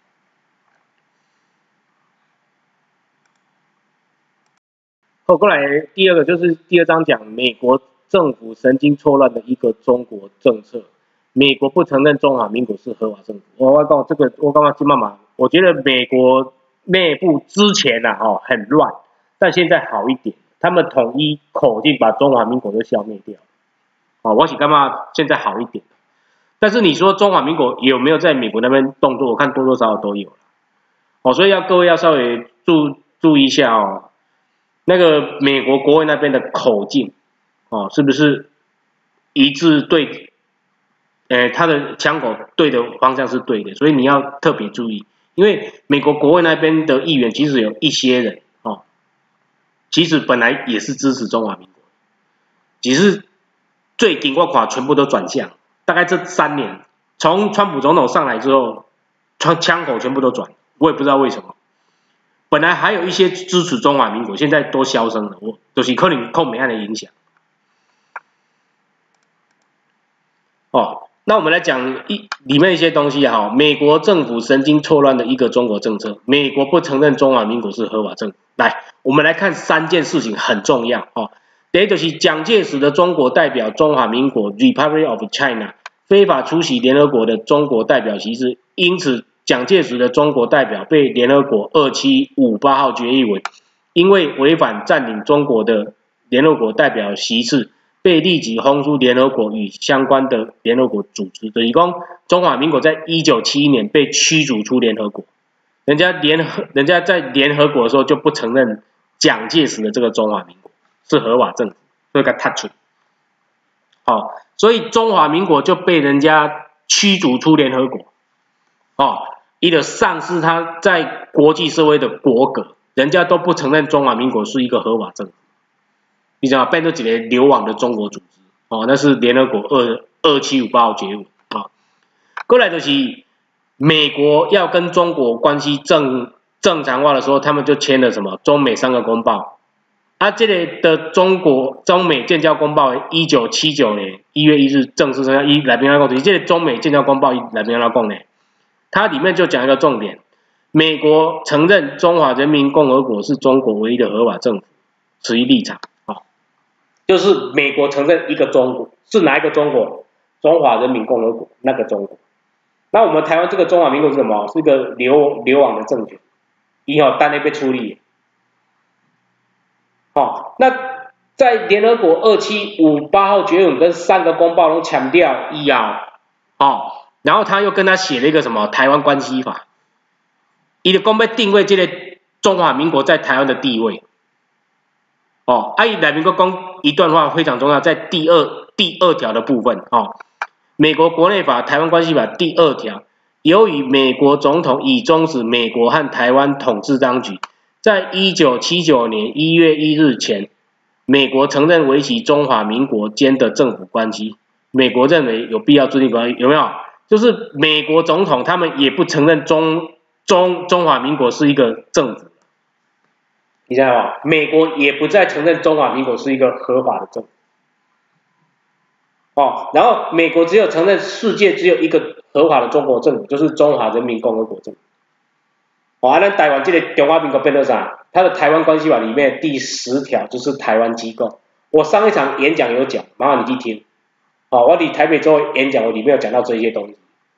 后过来第二个就是第2章讲美国政府神经错乱的一个中国政策，美国不承认中华民国是合法政府。我讲这个，我刚刚金妈妈，我觉得美国内部之前很乱，但现在好一点。他们统一口径把中华民国都消灭掉，我是感觉现在好一点，但是你说中华民国有没有在美国那边动作？我看多多少少都有了，所以各位要稍微注意一下哦，那个美国国会那边的口径，是不是一致对？他的枪口对的方向是对的，所以你要特别注意，因为美国国会那边的议员其实有一些人。其实本来也是支持中华民国，只是最近我看全部都转向，大概这3年，从川普总统上来之后，枪口全部都转，我也不知道为什么。本来还有一些支持中华民国，现在都销声了，就是可能靠美岸的影响。哦，那我们来讲里面一些东西哈。美国政府神经错乱的一个中国政策，美国不承认中华民国是合法政府。来，我们来看3件事情很重要哦。第一就是蒋介石的中国代表中华民国 Republic of China 非法出席联合国的中国代表席次，因此蒋介石的中国代表被联合国2758号决议文，因为违反占领中国的联合国代表席次，被立即轰出联合国与相关的联合国组织。就是说，中华民国在1971年被驱逐出联合国，人家在联合国的时候就不承认蒋介石的这个中华民国是合法政府，所以给他踢出。好，所以中华民国就被人家驱逐出联合国。哦，一个丧失他在国际社会的国格，人家都不承认中华民国是一个合法政府，你知道变成一个流亡的中国组织。哦，那是联合国2758号决议文。啊，过来就是美国要跟中国关系正常化的时候，他们就签了什么中美3个公报。啊，这个的中美建交公报，1979年1月1日正式生效。来宾要讲，这个中美建交公报来宾要讲呢，它里面就讲一个重点：美国承认中华人民共和国是中国唯一的合法政府，此一立场。哦，就是美国承认一个中国，是哪一个中国？中华人民共和国那个中国。那我们台湾这个中华民国是什么？是一个流亡的政权，以后单内被处理。哦，那在联合国2758号决议文跟3个公报都强调以后，哦，然后他又跟他写了一个什么台湾关系法，他就讲要定位这个中华民国在台湾的地位。哦，他里面又讲一段话非常重要，在第二条的部分。哦，美国国内法台湾关系法第2条，由于美国总统已终止美国和台湾统治当局，在1979年1月1日前，美国承认维系中华民国间的政府关系。美国认为有必要注定关系，有没有？就是美国总统他们也不承认中华民国是一个政府，你知道吗？美国也不再承认中华民国是一个合法的政府。哦，然后美国只有承认世界只有一个合法的中国政府，就是中华人民共和国政府。哦，咱台湾这个中华民国变成啥？它的台湾关系法里面第10条就是台湾机构。我上一场演讲有讲，麻烦你去听。哦，我伫台北州演讲，我里面有讲到这些东西。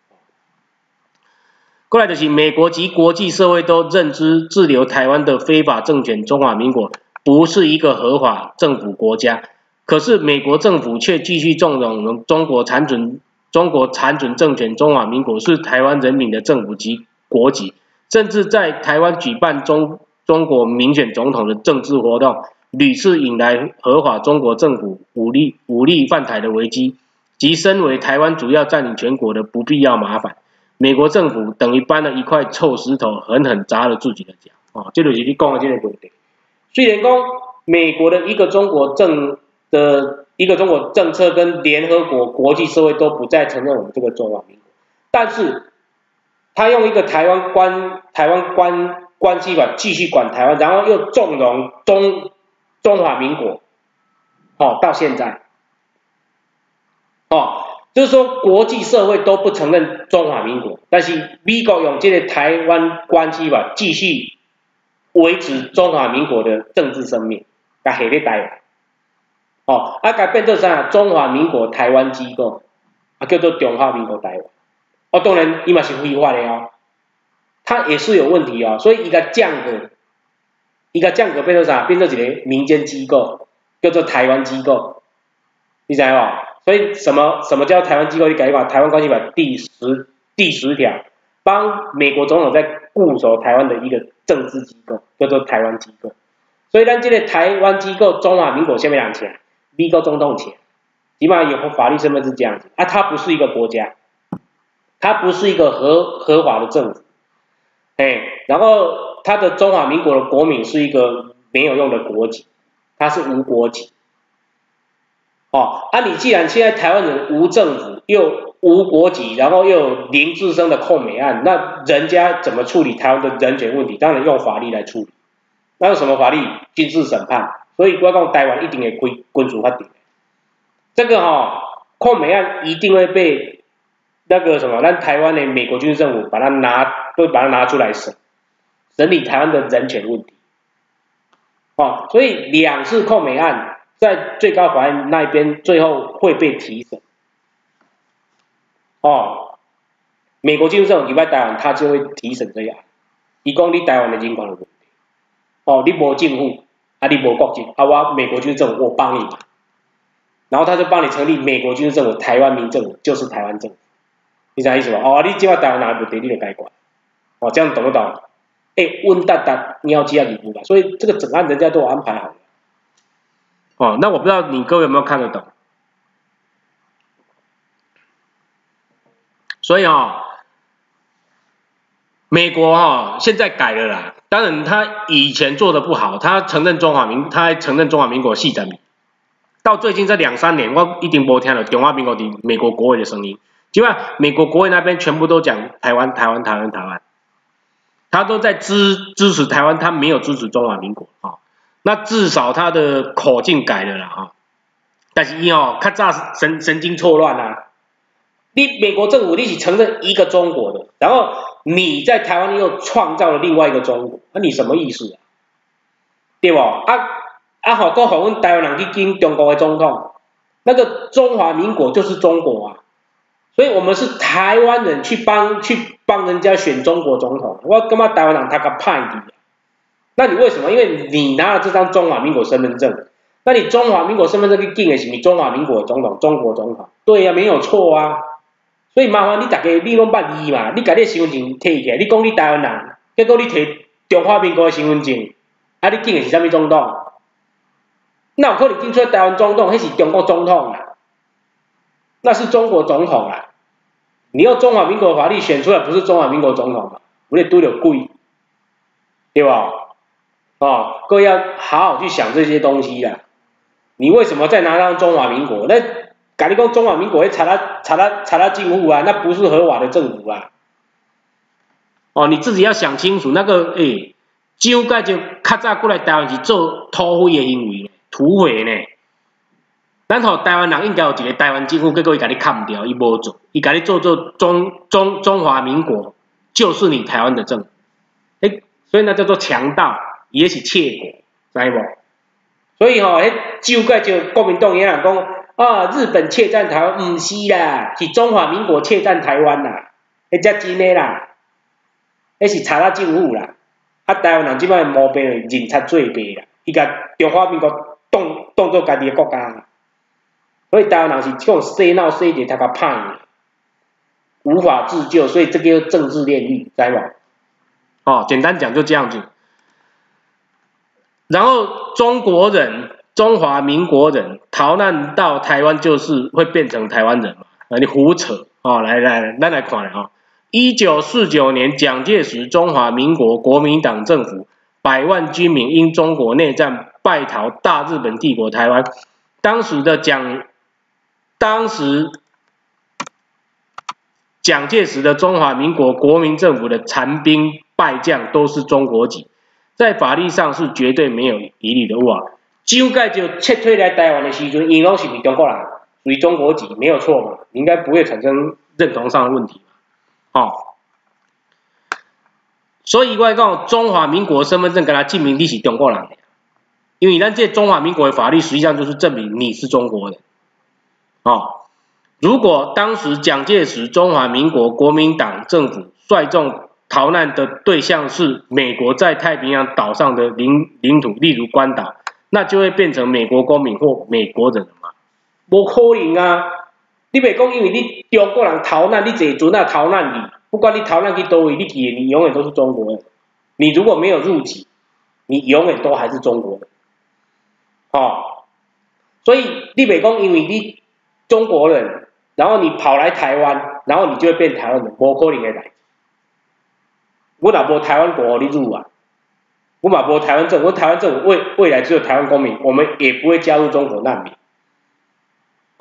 过来就是美国及国际社会都认知滞留台湾的非法政权中华民国不是一个合法政府国家，可是美国政府却继续纵容中国残存政权中华民国是台湾人民的政府及国籍，甚至在台湾举办中国民选总统的政治活动，屡次引来合法中国政府武力犯台的危机，及身为台湾主要占领全国的不必要麻烦。美国政府等于搬了一块臭石头，狠狠砸了自己的脚。哦，这就是你讲的这个问题。虽然讲美国的一个中国政策跟联合国国际社会都不再承认我们这个中华民国，但是他用一个台湾关系法继续管台湾，然后又纵容中华民国，哦，到现在，哦。就是说，国际社会都不承认中华民国，但是美国用这个台湾关系法继续维持中华民国的政治生命，甲下咧台湾，哦，甲变做啥？中华民国台湾机构，叫做中华民国台湾。哦，当然伊嘛是非法的哦，它也是有问题哦，所以伊个降格变做啥？变做一个民间机构，叫做台湾机构，你知无？所以什么叫台湾机构？你改一把台湾关系法第10条，帮美国总统在固守台湾的一个政治机构，叫做台湾机构。所以咱这个台湾机构，中华民国下面人请，美国总统请，起码有法律身份是这样子啊，它不是一个国家，它不是一个合法的政府，然后它的中华民国的国民是一个没有用的国籍，它是无国籍。 哦，啊，你既然现在台湾人无政府又无国籍，然后又有零自身的控美案，那人家怎么处理台湾的人权问题？当然用法律来处理。那用什么法律？军事审判。所以我讲台湾一定会归军事法庭。这个控美案一定会被那个什么，让台湾的美国军事政府把它拿出来审理台湾的人权问题。哦，所以2次控美案在最高法院那边最后会被提审。哦，美国军事政府礼拜台湾，他就会提审这个案。伊讲你台湾的人权有问题。哦，你无政府，啊你无国籍，啊我美国军事政府我帮你嘛。然后他就帮你成立美国军事政府，台湾民政府就是台湾政府。你知道意思吗？哦，你今晚台湾哪问题你就该管。哦，这样懂不懂？稳哒哒，你要接下礼物吧。所以这个整案人家都有安排好了。哦，那我不知道你各位有没有看得懂？所以美国现在改了啦。当然他以前做的不好，他还承认中华民国系整名。到最近这2-3年，我一定没听到中华民国的美国国会的声音。基本上美国国会那边全部都讲台湾，他都在支持台湾，他没有支持中华民国。那至少他的口径改了啦。但是较早神经错乱啊。你美国政府你是承认一个中国的，然后你在台湾又创造了另外一个中国，那你什么意思啊？对不？都好阮台湾人去竞中国的总统，那个中华民国就是中国啊，所以我们是台湾人去帮人家选中国总统，我感觉台湾人他个派的。那你为什么？因为你拿了这张中华民国身份证，那你中华民国身份证去竞的是你中华民国总统，中国总统，对呀，没有错啊。所以麻烦你大家你拢捌字嘛，你把你的身份证摕起来，你讲你台湾人，结果你摕中华民国的身份证，啊你竞的是啥物总统？那有可能竞出来台湾总统，那是中国总统啊，那是中国总统啊。你用中华民国法律选出来，不是中华民国总统嘛？我得拄着鬼，对吧？各位要好好去想这些东西啦。你为什么再拿上中华民国？那跟你讲中华民国会查他进户啊，那不是合法的政府啊。你自己要想清楚，那个蒋介石较早过来台湾是做土匪的行为，土匪呢。咱台湾人应该有一个台湾政府，结果伊甲你砍掉，伊无做，伊甲你做中华民国，就是你台湾的政府。所以那叫做强盗，也是窃国，知无？所以蒋介石国民党也人讲日本窃占台湾，唔是啦，是中华民国窃占台湾啦，才真的啦，那是查到政府啦。台湾人即摆毛病认贼作弊啦，伊甲中华民国当做家己的国家啦。所以台湾人是这种洗脑洗得他个歹，无法自救，所以这个政治炼狱，知无？简单讲就这样子。然后中华民国人逃难到台湾，就是会变成台湾人嘛？你胡扯来，咱来看了1949年，蒋介石中华民国国民党政府100万军民因中国内战败逃大日本帝国台湾，当时蒋介石的中华民国国民政府的残兵败将都是中国籍，在法律上是绝对没有疑虑的。蒋介石撤退来台湾的时阵，因拢是中国人，属于中国籍，没有错嘛？你应该不会产生认同上的问题嘛？所以我讲中华民国身份证跟他证明你是中国人，因为咱这中华民国的法律实际上就是证明你是中国人。如果当时蒋介石中华民国国民党政府率众逃难的对象是美国在太平洋岛上的领土，例如关岛，那就会变成美国公民或美国人了嘛？不可能啊！你袂讲因为你中国人逃难，你坐船啊逃难去，不管你逃难去多位，你记得你永远都是中国人。你如果没有入籍，你永远都还是中国人。所以你袂讲因为你中国人，然后你跑来台湾，然后你就会变台湾人，不可能的代志。我也无台湾国你入啊，我嘛无台湾政府，台湾政府未来只有台湾公民，我们也不会加入中国难民。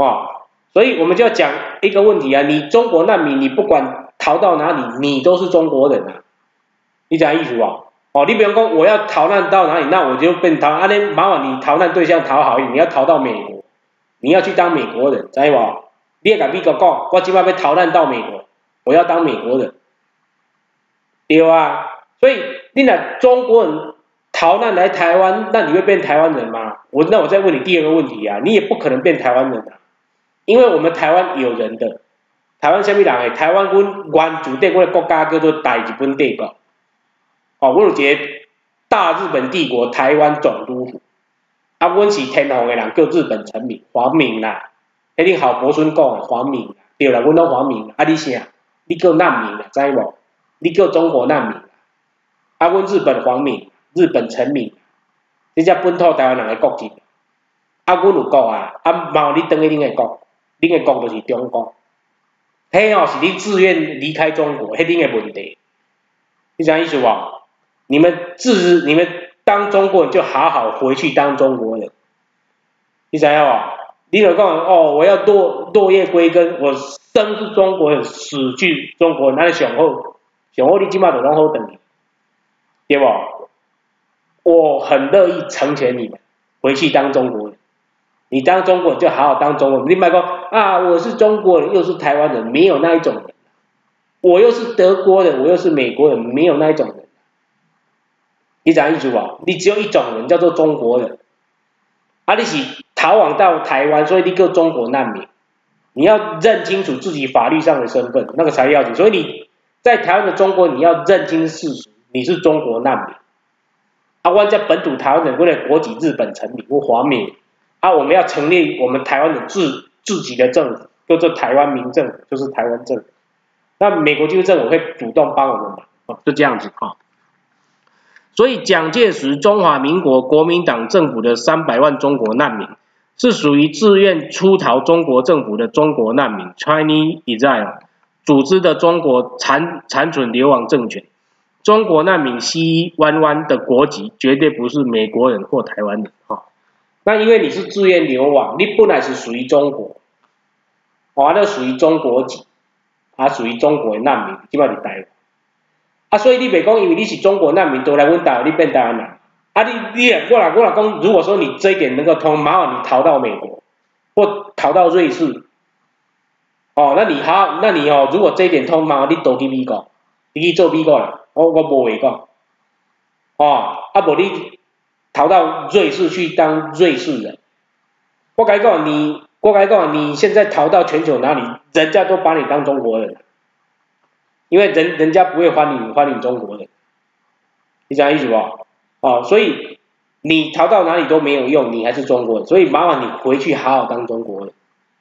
所以我们就要讲一个问题啊，你中国难民，你不管逃到哪里，你都是中国人啊，你讲意思吧？你比方说我要逃难到哪里，那我就变逃，麻烦你逃难对象逃好一点，你要逃到美国，你要去当美国人，知无？你也跟美国讲，我今晚要逃难到美国，我要当美国人，对啊。所以你若中国人逃难来台湾，那你会变台湾人吗？那我再问你第二个问题啊，你也不可能变台湾人啊，因为我们台湾有人的，台湾什么人的？台湾原主地我的国家叫做大日本帝国，我有一个大日本帝国台湾总督府，阮是天皇的人，叫日本臣民，皇民啦。迄恁郝柏村讲的皇民，对啦，阮拢皇民。你啥？你叫难民啦，知无？你叫中国难民。阮日本皇民，日本臣民，这才本土台湾人的国籍。阮有国啊，嘛有你转去恁的国，恁的国就是中国。迄是你自愿离开中国，迄恁的问题。你啥意思无？你们当中国人就好好回去当中国人。你知影无？你就讲我要落叶归根，我生是中国人，死去中国人，那上好，你即马就拢好等于，对不？我很乐意成全你们回去当中国人。你当中国人就好好当中国人，你别讲我是中国人又是台湾人，没有那一种人。我又是德国人，我又是美国人，没有那一种人。你知影意思无？你只有一种人叫做中国人。你是逃往到台湾，所以你叫中国难民。你要认清楚自己法律上的身份，那个才要紧。所以你在台湾的中国，你要认清事实，你是中国难民。我在本土台湾人，我的国籍日本臣民或皇民。我们要成立我们台湾的自己的政府，叫做台湾民政府，就是台湾政府。那美国军政府会主动帮我们忙，就这样子所以蒋介石中华民国国民党政府的300万中国难民，是属于自愿出逃中国政府的中国难民 Chinese exile 组织的中国残存流亡政权。中国难民西湾湾的国籍绝对不是美国人或台湾人那因为你是自愿流亡，你本来是属于中国，那属于中国籍，属于中国的难民，基本上是台湾。所以你别讲，因为你是中国难民，都来阮台湾，你变台湾人。我来讲，如果说你这一点能够通，麻烦你逃到美国，或逃到瑞士，那你如果这一点通，麻烦你倒去美国，你去做美国人，我无话讲，无你逃到瑞士去当瑞士人。我跟你讲，你现在逃到全球哪里，人家都把你当中国人。因为人家不会欢迎中国人，你讲意思不？所以你逃到哪里都没有用，你还是中国人，所以麻烦你回去好好当中国人。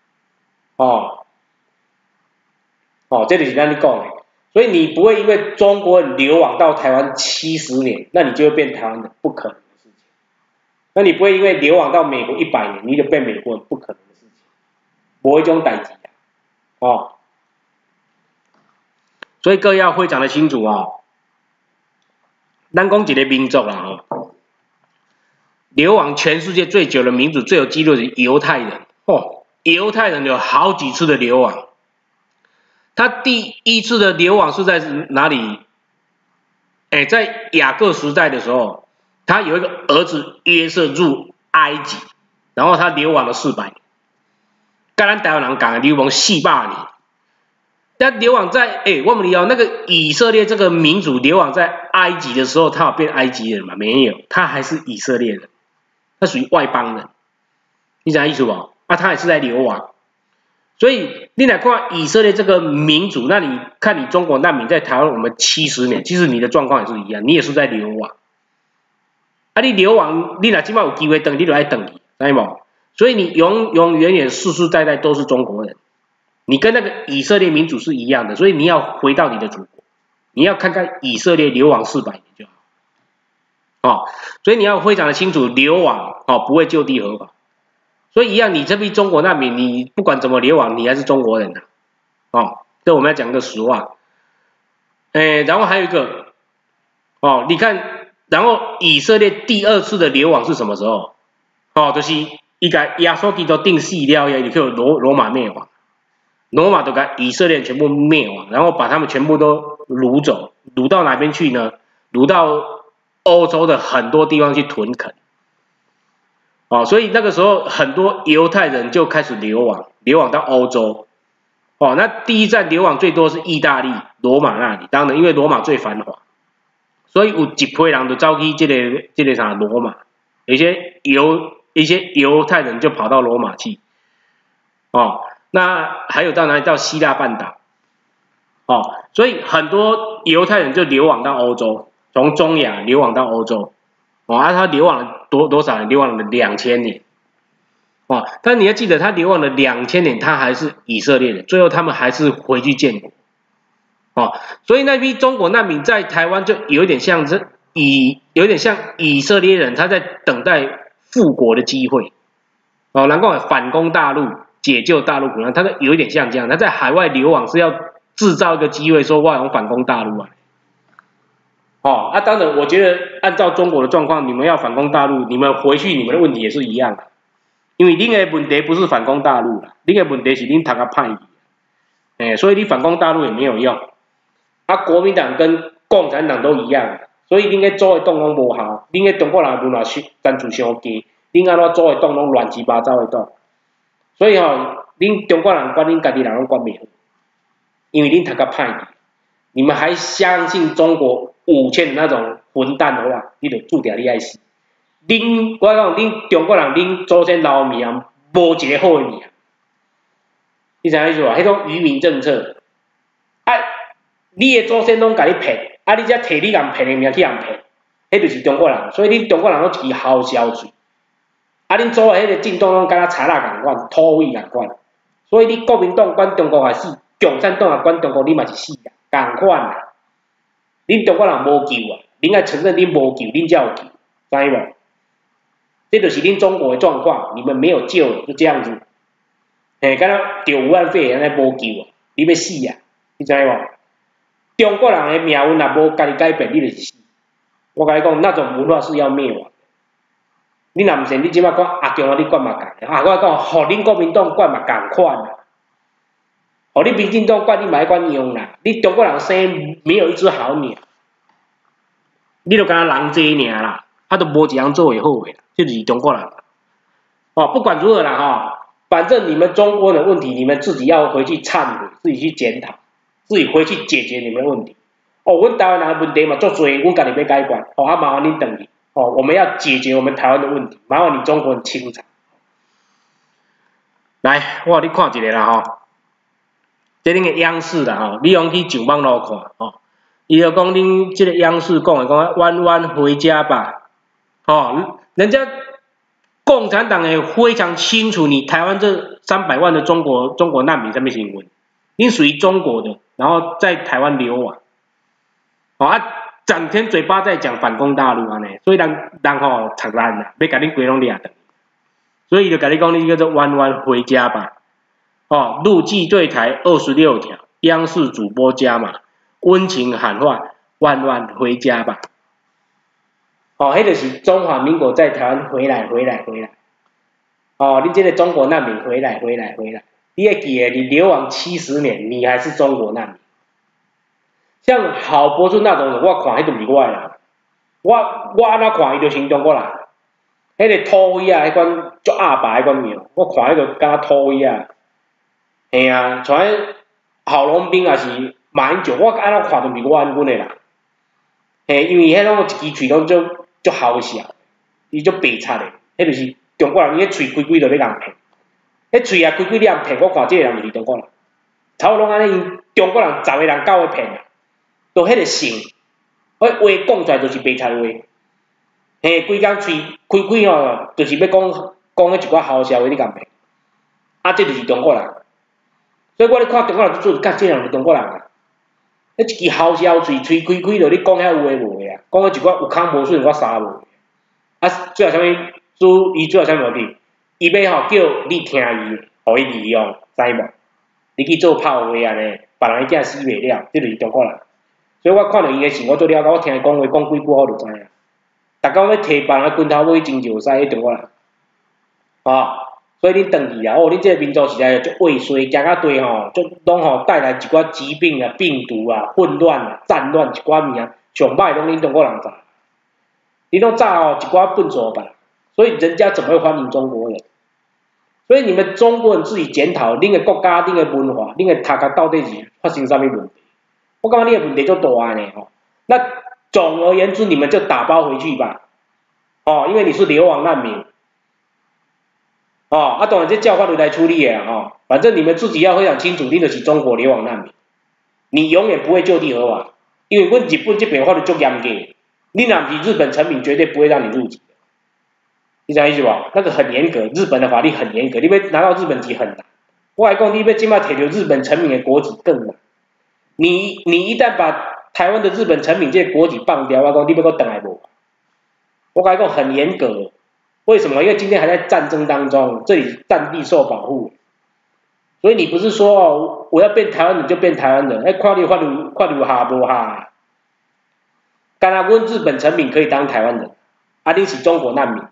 这就是咱你讲的，所以你不会因为中国人流亡到台湾70年，那你就会变台湾人，不可能的事情。那你不会因为流亡到美国100年，你就变美国人，不可能的事情，没这种代志所以各位要非常的清楚咱讲一个民族啦流亡全世界最久的民族最有记录的是犹太人犹太人有好几次的流亡。他第一次的流亡是在哪里？在雅各时代的时候，他有一个儿子约瑟入埃及，然后他流亡了400年。跟咱台湾人讲的流亡400年。但流亡在我问你那个以色列这个民族流亡在埃及的时候，他有变埃及人吗？没有，他还是以色列人，他属于外邦人。你讲意思不？他也是在流亡。所以你来看以色列这个民族，那你看你中国难民在台湾我们70年，其实你的状况也是一样，你也是在流亡。你流亡，你若现在有机会回，你就要回，知道不？所以你永永远远世世代代都是中国人。你跟那个以色列民族是一样的，所以你要回到你的祖国，你要看看以色列流亡400年就好。所以你要非常的清楚，流亡不会就地合法。所以一样，你这批中国难民，你不管怎么流亡，你还是中国人这我们要讲个实话。然后还有一个你看，然后以色列第2次的流亡是什么时候？就是伊甲耶稣基督定死了以后，就罗马灭亡，罗马就把以色列全部灭亡，然后把他们全部都掳走，掳到哪边去呢？掳到欧洲的很多地方去屯垦。哦，所以那个时候很多犹太人就开始流亡到欧洲。哦，那第一站流亡最多是意大利罗马那里，当然因为罗马最繁华，所以有一批人就走去这个啥罗马，一些犹太人就跑到罗马去。哦，那还有到哪里？到希腊半岛。哦，所以很多犹太人就流亡到欧洲，从中亚流亡到欧洲。哦，他流亡了多少年？流亡了2000年。哦，但你要记得，他流亡了2000年，他还是以色列人，最后他们还是回去建国。哦，所以那批中国难民在台湾就有点像以色列人，他在等待复国的机会。哦，难怪反攻大陆、解救大陆苦难，他有一点像这样，他在海外流亡是要制造一个机会，说我要反攻大陆啊。哦，当然，我觉得按照中国的状况，你们要反攻大陆，你们回去你们的问题也是一样的，因为恁的问题不是反攻大陆啦，恁的问题是恁读个歹，所以你反攻大陆也没有用。国民党跟共产党都一样，所以恁个做的党拢无效，恁个中国人文化赞助伤低，恁安怎做的党拢乱七八糟的党，所以恁中国人管恁家己人拢管袂好，因为恁读个歹，你们还相信中国5000的那种混蛋的话，你就注定你爱死。我讲恁中国人，恁祖先留名无一个好的名，你知影意思无？迄种愚民政策，你的祖先拢甲你骗，你才摕你人骗的名去人骗，迄就是中国人。所以恁中国人拢一支好小嘴，恁做的迄个政党拢敢若贼仔共款，土匪共款。所以你国民党管中国也死，共产党也管中国，你嘛是死啊，共款啊。恁中国人无救啊，恁爱承认恁无救，恁才有救，知无？这就是恁中国的状况，你们没有救了，就这样子。敢若得武汉肺炎安尼无救啊，你要死啊，你知无？中国人的命运若无家己改变，你就是死。我甲你讲，那种文化是要灭亡的。你若唔信，你即摆看阿强你管嘛共，我讲，互恁国民党管嘛共款啊，互你民进党管你嘛爱管用啦。你中国人生没有一只好鸟，你就敢若人济尔啦，都无一样做会好诶，这就是中国人。不管如何啦反正你们中国的问题，你们自己要回去忏悔，自己去检讨。自己回去解决你们的问题。阮台湾人的问题嘛，足多，阮家己要解决。麻烦恁回去。我们要解决我们台湾的问题，麻烦你中国人清场。来，我互你看一个啦这恁个央视啦你用去上网络看伊就讲恁这个央视讲的讲弯弯回家吧。人家共产党也非常清楚，你台湾这300万的中国难民什么新闻，恁属于中国的。然后在台湾流亡，整天嘴巴在讲反攻大陆安尼，所以人读烂啦，要甲恁规拢掠倒，所以就甲你讲，你叫做弯弯回家吧。陆记对台26条，央视主播加码，温情喊话，弯弯回家吧。迄就是中华民国在台湾回来。你这个中国难民回来。你会记得，你流亡70年，你还是中国难民。像郝柏村那种人，我看迄就不是我的人。我安怎看伊就像中国人，迄个土匪啊，迄款足阿爸迄款样，我看迄个敢若土匪啊。像郝龙斌也是马英九，我安怎看就不是我的人。因为迄种一支喙拢足好笑，伊足白贼的，迄就是中国人，伊迄喙开开就要人骗。迄喙啊开开两骗，我看这个人就是中国人。头拢安尼，中国人10个人9个骗，都迄个性，话讲出来就是白贼话。规工喙开开就是要讲迄一寡好笑话，你敢骗？这就是中国人。所以我咧看中国人做，干这人是中国人啊！迄一支好笑喙开开就你讲遐有诶无诶啊，讲迄一寡有空无水，我啥无。最后啥物？伊最后啥物事？伊要叫你听伊，互伊利用，知无？你去做炮话安尼，别人囝死袂了，这就是中国人。所以我看到伊诶事，我做了解，我听伊讲话讲几句我就知影。逐工要摕别人拳头要去争石狮，迄中国人。 所以恁回去啊，恁这个民族实在就畏衰，行到对吼，就拢吼带来一寡疾病啊、病毒啊、混乱啊、战乱一寡物啊，上歹拢恁中国人做，你都炸哦一寡笨拙吧，所以人家怎么会欢迎中国人？所以你们中国人自己检讨，恁个国家、恁个文化、恁个头壳到底是发生啥物问题？我感觉你个问题就大呢吼。那总而言之，你们就打包回去吧，因为你是流亡难民。当然这叫法律来处理的啦，反正你们自己要非常清楚，你就是中国流亡难民，你永远不会就地合法，因为阮日本这边法律足严格，你若不是日本臣民，绝对不会让你入籍的，你知道意思不？那个很严格，日本的法律很严格，你要拿到日本籍很难。我来讲，你要今麦摕到日本臣民的国籍更难。你一旦把台湾的日本臣民这个国籍放掉，我讲你要搁回来无？我跟你讲很严格。为什么？因为今天还在战争当中，这里战地受保护，所以你不是说我要变台湾人就变台湾人，看你法律下无下，干那阮日本臣民可以当台湾人，你是中国难民。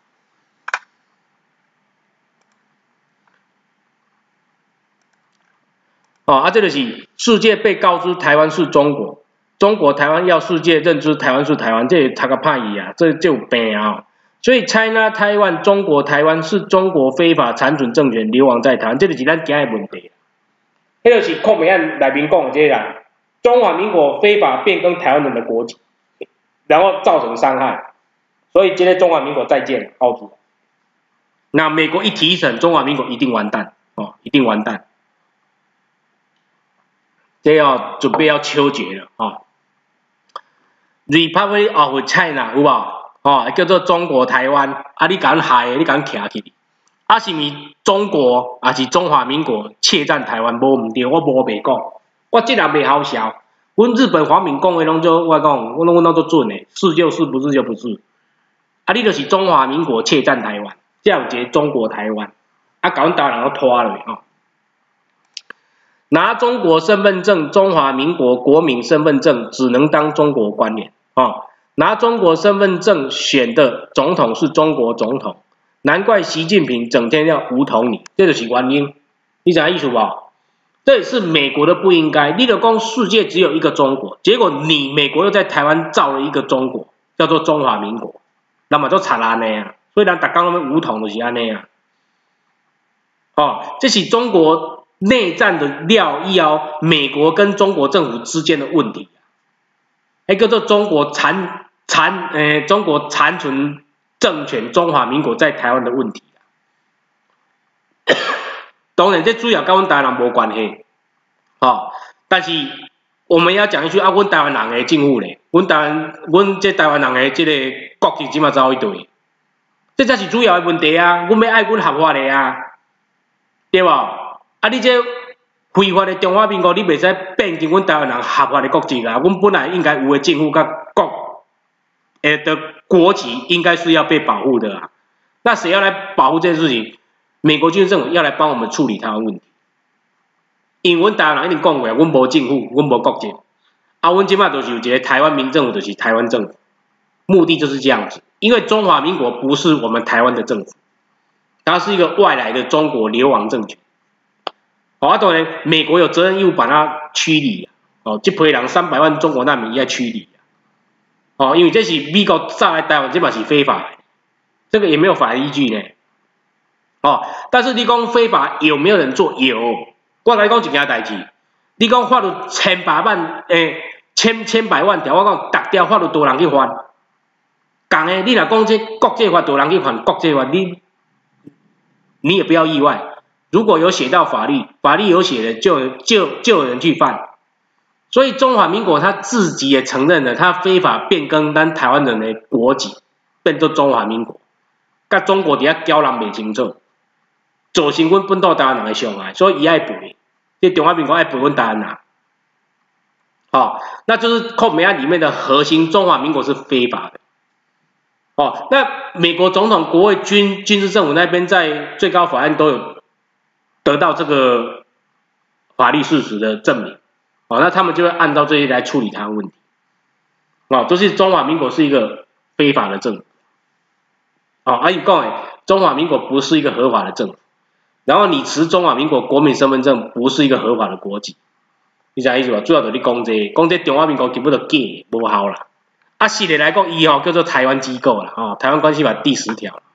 这就是世界被告知台湾是中国，中国台湾要世界认知台湾是台湾，这读个歹意啊，这有病啊！所以 China Taiwan 中国台湾是中国非法残存政权流亡在台湾，这就是咱今的问题。迄就是控美案内面讲的这啦，中华民国非法变更台湾人的国籍，然后造成伤害，所以今天中华民国再见，澳洲。那美国一提审，中华民国一定完蛋，一定完蛋。这要准备要秋决了Republic of China 有无？叫做中国台湾，你敢害的，你敢徛去？是毋是中国，还是中华民国窃占台湾？无毋对，我无白讲，我这人袂好笑。阮日本皇民讲话拢做，我讲，我拢做准的，是就是，不是就不是。你就是中华民国窃占台湾，这样有一个中国台湾，甲阮台湾人都拖落去拿中国身份证，中华民国国民身份证只能当中国官员拿中国身份证选的总统是中国总统，难怪习近平整天要武统你，这就是原因。你知道意思不？这也是美国的不应该。你就讲世界只有一个中国，结果你美国又在台湾造了一个中国，叫做中华民国，那么就惨安尼啊。所以咱逐工拢武统就是安尼啊。这是中国内战的料以后，美国跟中国政府之间的问题，叫做中国中国残存政权中华民国在台湾的问题当然，这主要跟阮台湾人无关系，但是我们要讲一句阮台湾人的政府咧，阮这台湾人的这个国籍即马走去对，这才是主要的问题啊！阮要爱阮合法的啊，对无？你这非法的中华民国，你袂使变成阮台湾人合法的国籍啊！阮本来应该有的政府甲的国籍应该是要被保护的啊。那谁要来保护这件事情？美国军事政府要来帮我们处理台湾问题。因为阮台湾人一定讲过，阮无政府，阮无国籍，阮即摆就是有一个台湾民政府，就是台湾政府，目的就是这样子。因为中华民国不是我们台湾的政府，它是一个外来的中国流亡政权。当然，美国有责任义务把它驱离这批人300万中国难民要驱离因为这是美国上来台湾，这嘛是非法的，这个也没有法律依据呢。但是你讲非法有没有人做？有。我来讲一件代志，你讲法律千百万条，我讲逐条法律都有人去犯。共的，你若讲这国际法都有人去犯国际法，你也不要意外。如果有写到法律有写的，就有人去犯。所以中华民国他自己也承认了，他非法变更咱台湾人的国籍，变做中华民国，甲中国伫遐搅人袂清楚，造成阮本土台湾人的伤害，所以伊爱赔，这中华民国爱赔阮台湾人。那就是扣美案里面的核心，中华民国是非法的。那美国总统、国会军事政府那边在最高法院都有得到这个法律事实的证明，那他们就会按照这些来处理他的问题，就是中华民国是一个非法的政府，伊讲的中华民国不是一个合法的政府，然后你持中华民国国民身份证不是一个合法的国籍，你知影意思无？主要就你讲这中华民国根本就假的，无效啦。啊，实际来讲，伊叫做台湾机构啦，台湾关系法第10条，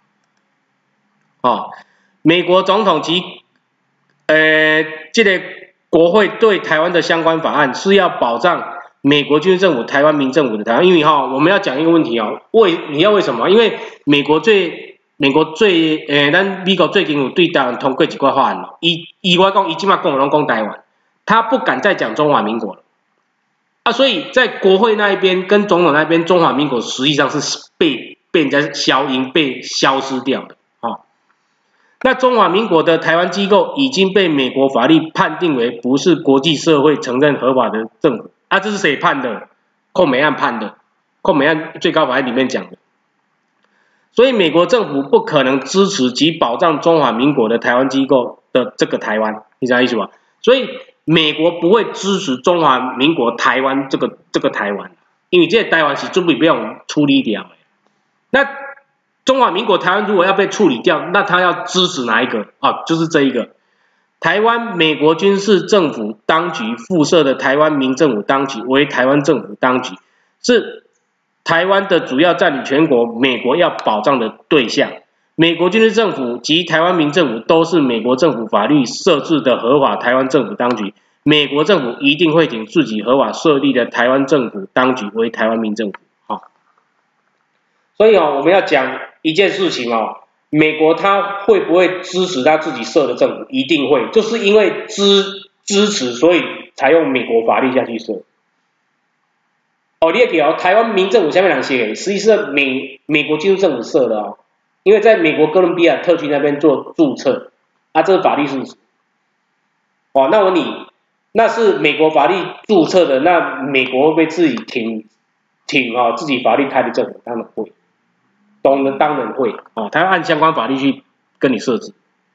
美国总统及这个国会对台湾的相关法案是要保障美国军事政府、台湾民政府的台湾，因为我们要讲一个问题你要为什么？因为美国咱美国最近有对台湾通过一寡法案咯，以我讲，伊即马讲拢讲台湾，他不敢再讲中华民国了。所以在国会那一边跟总统那边，中华民国实际上是被人家消音、被消失掉的。那中华民国的台湾机构已经被美国法律判定为不是国际社会承认合法的政府。这是谁判的？寇美案判的，寇美案最高法院里面讲的。所以美国政府不可能支持及保障中华民国的台湾机构的这个台湾，你知道意思吧？所以美国不会支持中华民国台湾这个台湾，因为这个台湾是准备被我们处理掉的。那中华民国台湾如果要被处理掉，那他要支持哪一个？就是这一个。台湾美国军事政府当局附设的台湾民政府当局为台湾政府当局，是台湾的主要占领全国，美国要保障的对象。美国军事政府及台湾民政府都是美国政府法律设置的合法台湾政府当局，美国政府一定会挺自己合法设立的台湾政府当局为台湾民政府。所以我们要讲一件事情美国他会不会支持他自己设的政府？一定会，就是因为支持，所以才用美国法律下去设。你也记台湾民政府下面人写的，实际是美国军事政府设的因为在美国哥伦比亚特区那边做注册这是法律事实。那我问你，那是美国法律注册的，那美国会不会自己挺自己法律开的政府？当然会。当然会他要按相关法律去跟你设置。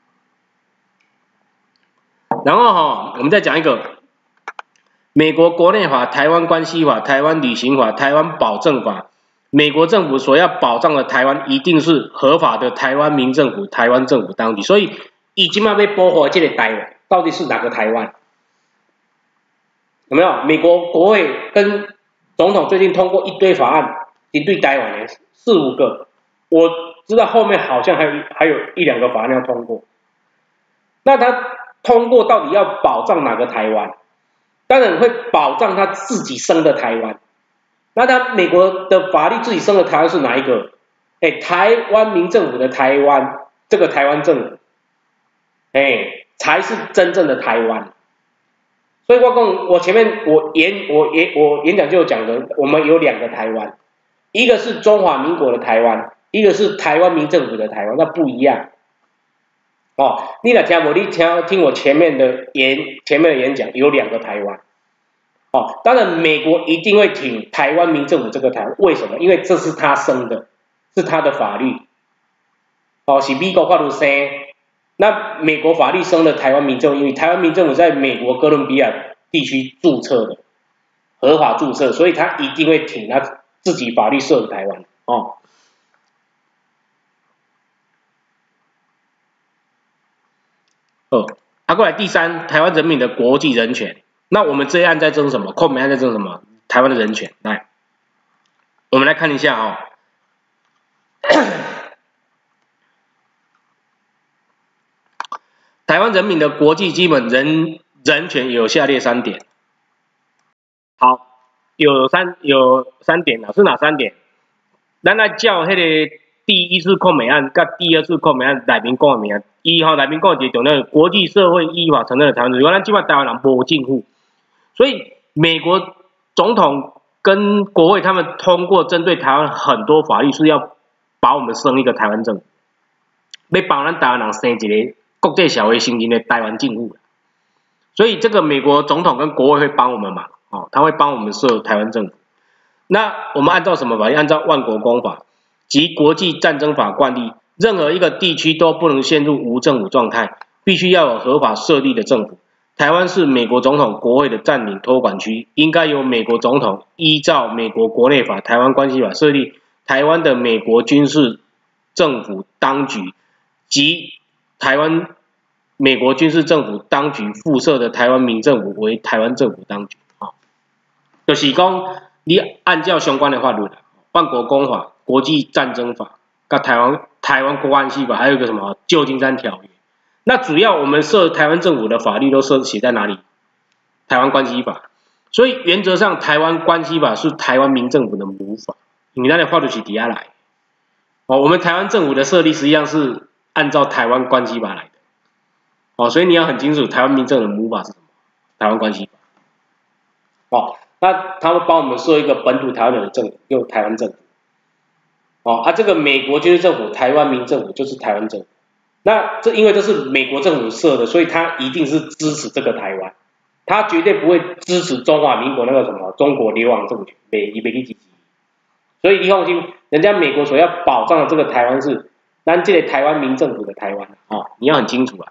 然后我们再讲一个美国国内法、台湾关系法、台湾旅行法、台湾保证法，美国政府所要保障的台湾一定是合法的台湾民政府、台湾政府当局。所以已经要被保护的这个台湾到底是哪个台湾？有没有？美国国会跟总统最近通过一堆法案，针对台湾的4、5个。我知道后面好像还有1、2个法案要通过，那他通过到底要保障哪个台湾？当然会保障他自己生的台湾。那他美国的法律自己生的台湾是哪一个？台湾民政府的台湾，这个台湾政府，才是真正的台湾。所以我前面我演讲就有讲的，我们有2个台湾，一个是中华民国的台湾。一个是台湾民政府的台湾，那不一样。你若听无，你听我前面的演讲，有2个台湾。当然美国一定会挺台湾民政府这个台湾，为什么？因为这是他生的，是他的法律。是美国法律生，那美国法律生的台湾民政府，因为台湾民政府在美国哥伦比亚地区注册的，合法注册，所以他一定会挺他自己法律设的台湾。过来第3，台湾人民的国际人权。那我们这一案在争什么？寇美案在争什么？台湾的人权。来，我们来看一下台湾人民的国际基本人权有下列3点。好，有三点是哪3点？咱来照迄个第1次寇美案跟第2次寇美案内面讲的名。内面讲一个重要的国际社会依法承认的台湾人，咱即摆台湾人无政府，所以美国总统跟国会他们通过针对台湾很多法律是要把我们生一个台湾政府，要帮咱台湾人生一个国际社会承认的台湾政府。所以这个美国总统跟国会会帮我们嘛，他会帮我们设台湾政府。那我们按照什么法律？按照万国公法及国际战争法惯例。任何一个地区都不能陷入无政府状态，必须要有合法设立的政府。台湾是美国总统国会的占领托管区，应该由美国总统依照美国国内法、台湾关系法设立台湾的美国军事政府当局， 及台湾美国军事政府当局附设的台湾民政府为台湾政府当局，就是讲你按照相关的法律，万国公法、国际战争法、跟台湾国安系法，还有一个什么旧金山条约。那主要我们设台湾政府的法律都写在哪里？台湾关系法。所以原则上，台湾关系法是台湾民政府的母法，你那的法律是底下来。我们台湾政府的设立实际上是按照台湾关系法来的。所以你要很清楚台湾民政府的母法是什么？台湾关系法。那他们帮我们设一个本土台湾人的政府，用台湾政府。这个美国军事政府、台湾民政府就是台湾政府。那因为这是美国政府设的，所以他一定是支持这个台湾。他绝对不会支持中华民国那个什么中国流亡政权，没去支持。所以你放心，人家美国所要保障的这个台湾是咱这个台湾民政府的台湾你要很清楚啊。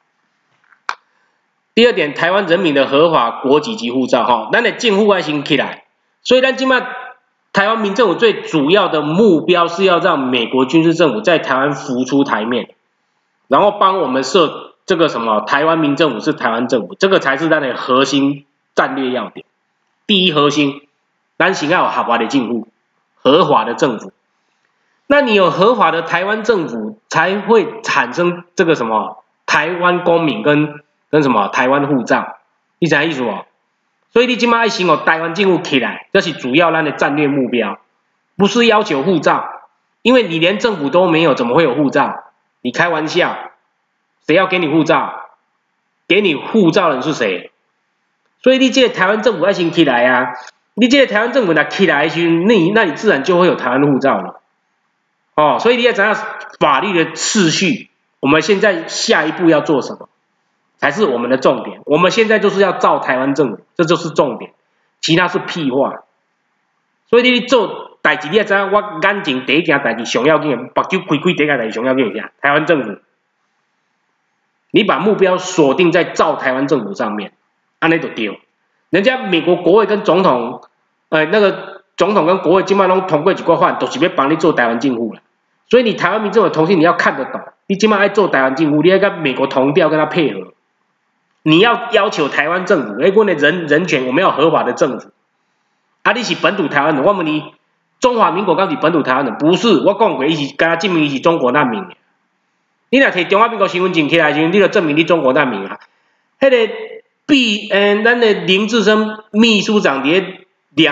第二点，台湾人民的合法国籍及护照咱的政府要先起来。所以咱今麦台湾民政府最主要的目标是要让美国军事政府在台湾浮出台面，然后帮我们设这个什么台湾民政府是台湾政府，这个才是咱的核心战略要点。第一核心，咱先要有合法的政府，合法的政府。那你有合法的台湾政府，才会产生这个什么台湾公民跟什么台湾护照，你知影意思无？所以你今麦要先有台湾政府起来，这是主要咱的战略目标，不是要求护照，因为你连政府都没有，怎么会有护照？你开玩笑，谁要给你护照？给你护照的人是谁？所以你这个台湾政府要先起来啊！你这个台湾政府若起来的时候，那你自然就会有台湾护照了。所以你要知道法律的次序，我们现在下一步要做什么？才是我们的重点。我们现在就是要造台湾政府，这就是重点，其他是屁话。所以你做代志，你要知道我眼前第一件代志上要紧的，目睭开第一件代志上要紧的是台湾政府。你把目标锁定在造台湾政府上面，安尼就对。人家美国国会跟总统，那个总统跟国会今麦拢通过一个法案，都是要帮你做台湾政府啦。所以你台湾民政府的通信你要看得懂，你今麦爱做台湾政府，你要跟美国同调，跟他配合。你要求台湾政府，我的人权，我们要合法的政府。你是本土台湾人，我问你，中华民国敢是本土台湾人？不是，我讲过，伊是敢证明伊是中国难民。你若摕中华民国身份证起来的时候，你就证明你中国难民啊。咱的林志升秘书长伫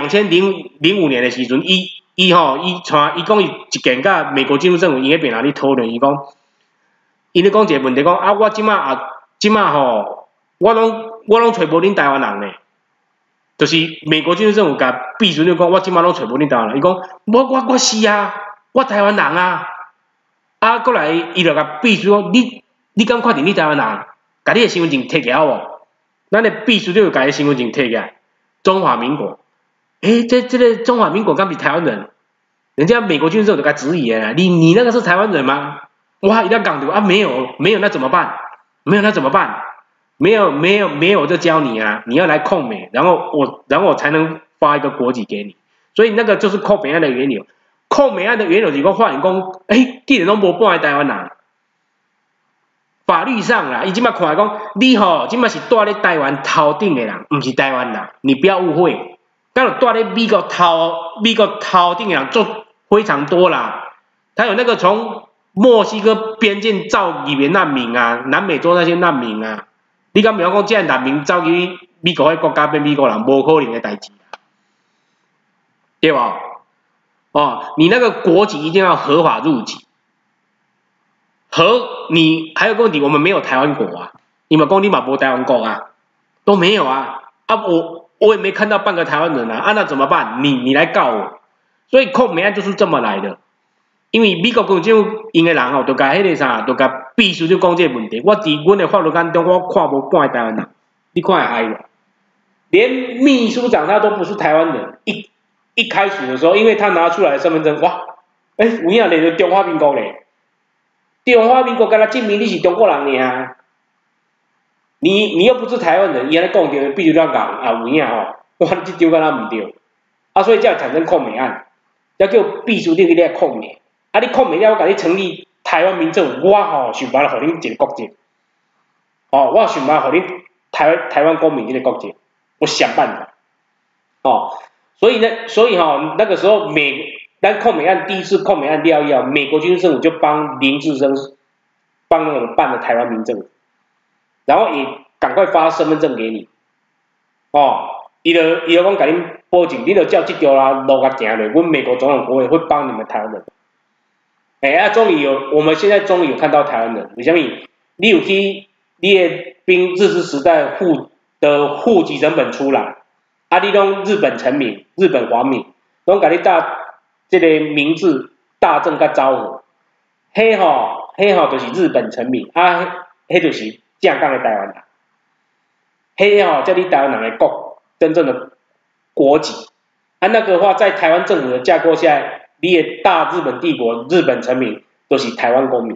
2005年的时阵，伊讲伊一件甲美国军事政府伊迄边哪里讨论，伊讲一个问题讲我即马我拢找无恁台湾人呢，就是美国军事政府甲秘书长讲，我即马拢找无恁台湾人，伊讲我是啊，我台湾人啊，过来伊就甲秘书讲，你敢确定你台湾人？甲你的身份证摕起来好无？咱的秘书长就甲伊身份证摕起来，中华民国，这个中华民国敢是台湾人？人家美国军事政府就甲质疑啦，你那个是台湾人吗？哇，一定要讲对没有那怎么办？没有那怎么办？没有就教你啊！你要来控美，然后我才能发一个国籍给你。所以那个就是控美案的缘由。控美案的缘由是讲法院讲，既然拢无半个台湾人，法律上啦，伊即摆看讲，你即摆是住咧台湾头顶的人，唔是台湾人，你不要误会。刚有住咧美国头顶的人做非常多啦，他有那个从墨西哥边境造移民难民啊，南美洲那些难民啊。你敢袂晓讲这难民走去美国迄国家变美国人，无可能的代志，对吧？你那个国籍一定要合法入籍。你还有个问题，我们没有台湾国啊，你们讲你嘛无台湾国啊，都没有啊。我也没看到半个台湾人啊，那怎么办？你来告我。所以控美案就是这么来的。因为美国军政府因的人就甲迄个啥，就甲秘书就讲这个问题。我伫阮的法律眼中，我看无半个台湾人，你看会嗨无？连秘书长他都不是台湾人。一开始的时候，因为他拿出来的身份证，哇，有影咧，中华民国咧，中华民国敢若证明你是中国人尔。你又不是台湾人，伊安尼讲着，必须要讲有影我这丢敢若唔对，所以才产生控美案，要叫秘书长去咧控美。你控美了，我甲你成立台湾民政府，我吼想办法互恁一个国籍，哦，我想办法互恁台湾公民这个国籍，我想办法，哦，所以那个时候咱控美案第一次控美案料以后，美国军事政府就帮林志升帮我们办了台湾民政府，然后也赶快发身份证给你，哦。伊就讲甲恁保证，你就照这条路甲行咧，阮美国总统国会会帮你们台湾人。终于我们现在终于有看到台湾人。为什么？你有去你的日治时代户籍成本出来，你拢日本臣民、日本皇民，拢甲你这个名字大正甲招呼，迄就是日本臣民，迄就是正港的台湾人，迄叫你台湾人的真正的国籍，那个话在台湾政府的架构下，你的大日本帝国、日本臣民都是台湾公民。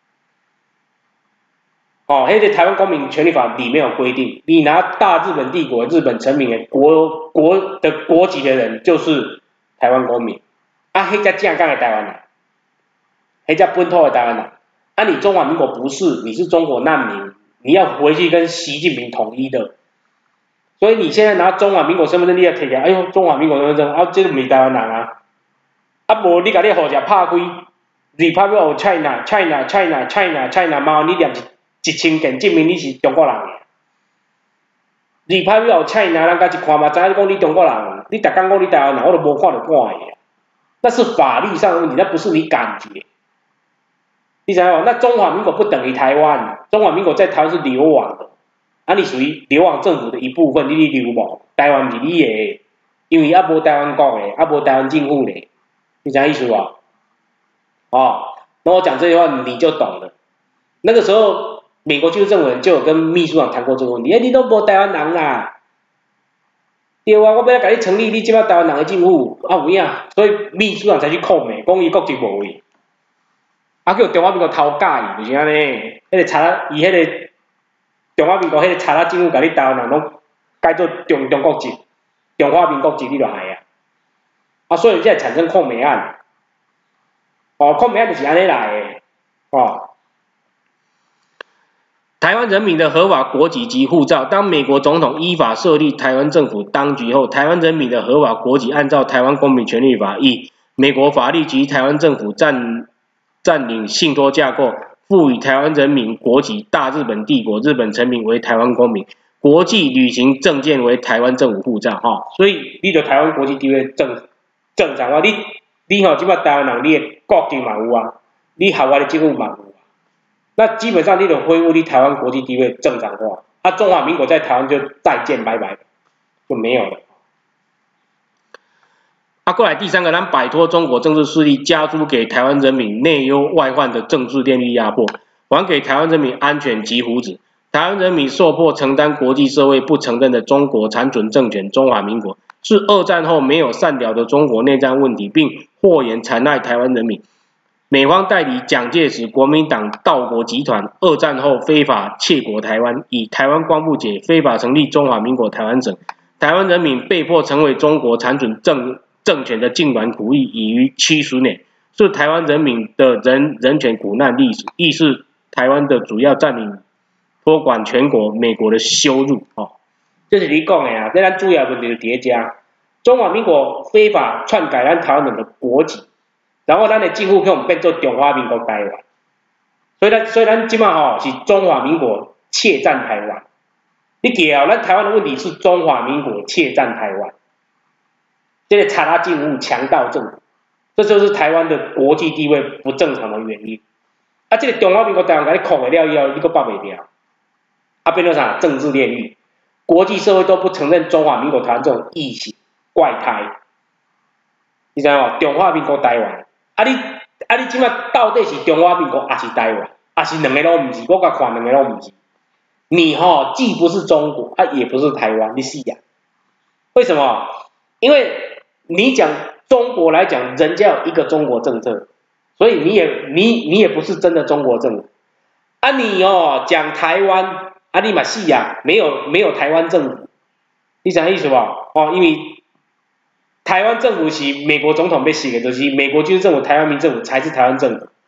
迄个台湾公民权利法里面有规定，你拿大日本帝国、日本臣民的国籍的人就是台湾公民，迄才正港的台湾人，迄才本土的台湾人。你中华民国不是，你是中国难民，你要回去跟习近平统一的。所以你现在拿中华民国身份证，你要摕起来，哎呦，中华民国身份证，这个不是台湾人啊，无你甲你户籍拍开 ，Republic of China，猫，你念1000件证明你是中国人的。Republic of China， 人家一看嘛，知影讲你中国人，你逐天讲你台湾人，我都无看到惯的。那是法律上的问题，那不是你感觉。你知道吗？那中华民国不等于台湾，中华民国在台湾是流亡的。你属于流亡政府的一部分，你流亡，台湾是你的，因为无台湾国的，无台湾政府的，你知道意思吧？那我讲这句话你就懂了。那个时候，美国军事政府就有跟秘书长谈过这个问题，你都无台湾人啦，对啊，我要甲你成立你即摆台湾人的政府，有影，所以秘书长才去控美，讲伊国籍无去，叫中华民国偷假伊，就是安尼，迄个查伊迄个。中华民国迄个查政府，甲你台湾人拢改做中国籍、中华民国籍，你就害所以才会产生控美案。控美案就是安尼来的。台湾人民的合法国籍及护照，当美国总统依法设立台湾政府当局后，台湾人民的合法国籍按照《台湾公民权利法》以美国法律及台湾政府占领信托架构。赋予台湾人民国籍，大日本帝国日本臣民为台湾公民，国际旅行证件为台湾政府护照，所以你的台湾国际地位正常化。你即摆台湾人，你的国籍嘛有啊，你海外的政府嘛有啊，那基本上你就恢复你台湾国际地位正常化，中华民国在台湾就再见拜拜，就没有了。过来第三个，咱摆脱中国政治势力加诸给台湾人民内忧外患的政治电力压迫，还给台湾人民安全及福祉。台湾人民受迫承担国际社会不承认的中国残存政权中华民国，是二战后没有善了的中国内战问题，并祸延残害台湾人民。美方代理蒋介石国民党盗国集团，二战后非法窃国台湾，以台湾光复节非法成立中华民国台湾省，台湾人民被迫成为中国残存政权的痉挛苦役已逾70年，是台湾人民的人权苦难历史，亦是台湾的主要占领托管全国美国的羞辱。这是你讲的啊，这咱主要问题就叠加，中华民国非法篡改咱台湾人的国籍，然后咱的政府给我们变做中华民国台湾，所以咱即马是中华民国窃占台湾。你记哦，咱台湾的问题是中华民国窃占台湾。这个查拉政府强盗政府，这就是台湾的国际地位不正常的原因。这个中华民国台湾给你控了以后，你阁拔袂掉，变做啥？政治炼狱，国际社会都不承认中华民国台湾这种异形怪胎，你知道吗？中华民国台湾，你即摆到底是中华民国还是台湾？还是两个都唔是？我甲看两个都唔是。你既不是中国，也不是台湾，你是呀？为什么？因为你讲中国来讲，人家有一个中国政策，所以你也不是真的中国政府。你讲台湾，你嘛是呀，没有台湾政府，你知影意思吧？因为台湾政府是美国总统要写的，就是美国军事政府、台湾民政府才是台湾政府，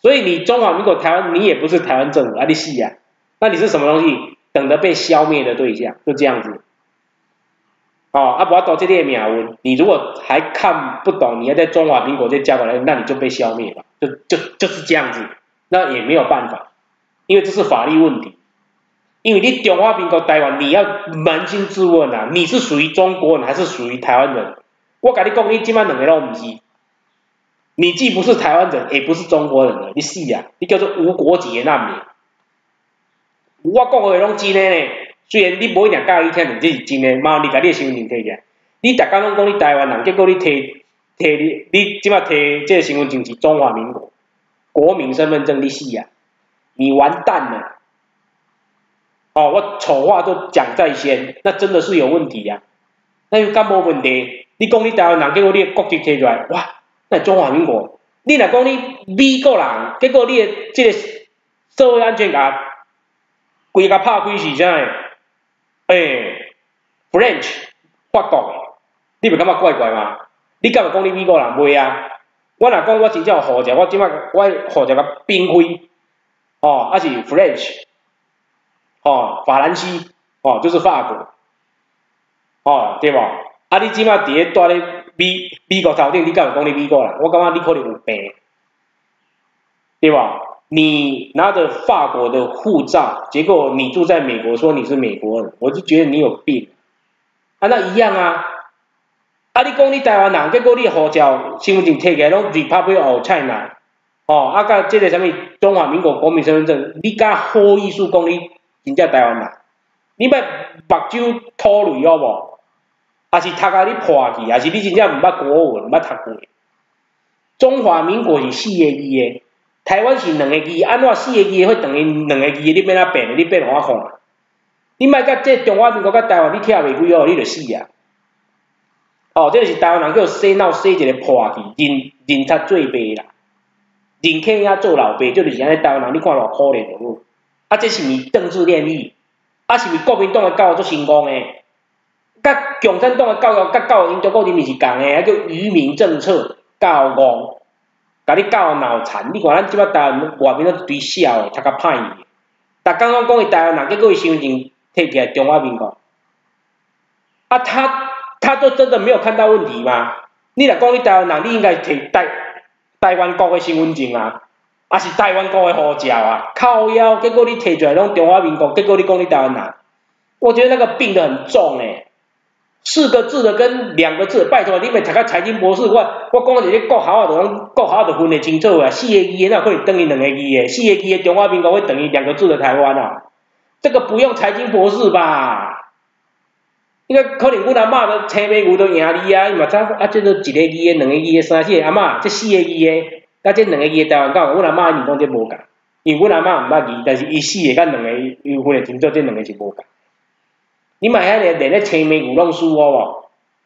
所以你中华民国台湾，你也不是台湾政府啊，你是啊，那你是什么东西？等着被消灭的对象，就这样子。哦，啊，不要搞这些名文，你如果还看不懂，你要在中华民国再加过来，那你就被消灭了，就是这样子，那也没有办法，因为这是法律问题。因为你中华民国台湾，你要扪心自问啊，你是属于中国人还是属于台湾人？我跟你讲，你今晚两个都不是，你既不是台湾人，也不是中国人了，你是啊，你叫做无国籍的难民。我讲的拢真的呢。虽然你无一定介意听，这是真的，妈，你把你的身份证摕起来，你逐工拢讲你台湾人，结果你你即摆摕这个身份证是中华民国国民身份证，你死啊，你完蛋了！哦，我丑话都讲在先，那真的是有问题呀、那又敢无问题？你讲你台湾人，结果你的国籍摕出来，哇，那中华民国，你若讲你美国人，结果你的这个社会安全感，规个拍开是啥？French 法国的，你袂感觉怪怪吗？你敢会讲你美国人袂啊？我若讲我真正有护照，我即摆我护照甲并非，哦，还是 French， 哦，法兰西，哦，就是法国，哦，对无？啊，你即摆伫咧住咧美国头顶，你敢会讲你美国人？我感觉你可能有病，对无？你拿着法国的护照，结果你住在美国，说你是美国人，我就觉得你有病。啊，那一样啊。啊，你讲你台湾人，结果你护照、身份证摕起来拢 Republic of China， 哦，啊，甲这个什么中华民国国民身份证，你敢好意思讲你真正台湾人？你要目睭吐泪好无？还是读啊你破去，还是你真正毋捌国文，毋捌读过？中华民国是4个字的。台湾是2个字，安怎4个字会等于2个字？你要哪变？你变互我看。你莫甲这中华民国甲台湾你拆袂开哦，你就死啊！哦，这就是台湾人叫洗脑洗一个破去，认贼做爸啦，认客仔做老爸，就是安尼台湾人，你看偌可怜的哦。啊，这是毋政治炼狱？啊，是毋国民党的教育足成功诶？甲共产党的教育，甲教育因中国人民是共诶，啊叫愚民政策，教戇。甲你教脑残，你看咱即摆台湾外面都一堆小诶，读甲歹去，逐工拢讲伊台湾人，结果伊身份证摕起来中华民国，啊他都真的没有看到问题吗？你若讲你台湾人，你应该摕台湾国诶身份证啊，啊是台湾国诶护照啊，靠腰，结果你摕出来拢中华民国，结果你讲你台湾人，我觉得那个病得很重诶。4个字的跟2个字，拜托你咪读个财经博士，我讲的这个国校啊，国校就分得清楚啊，4个字哪可能等于2个字的？4个字的中华民国会等于2个字的台湾啊？这个不用财经博士吧？应该可能阮阿嬷都青梅牛都赢你啊，伊嘛知啊，这都1个字的、2个字的、3个字的，阿嬷这4个字的，甲这2个字的台湾教，阮阿嬷伊讲这无共，因为阮阿嬷毋捌字，但是伊4个甲2个伊分得清楚，这2个是无共。你嘛遐连咧青梅牛拢输我无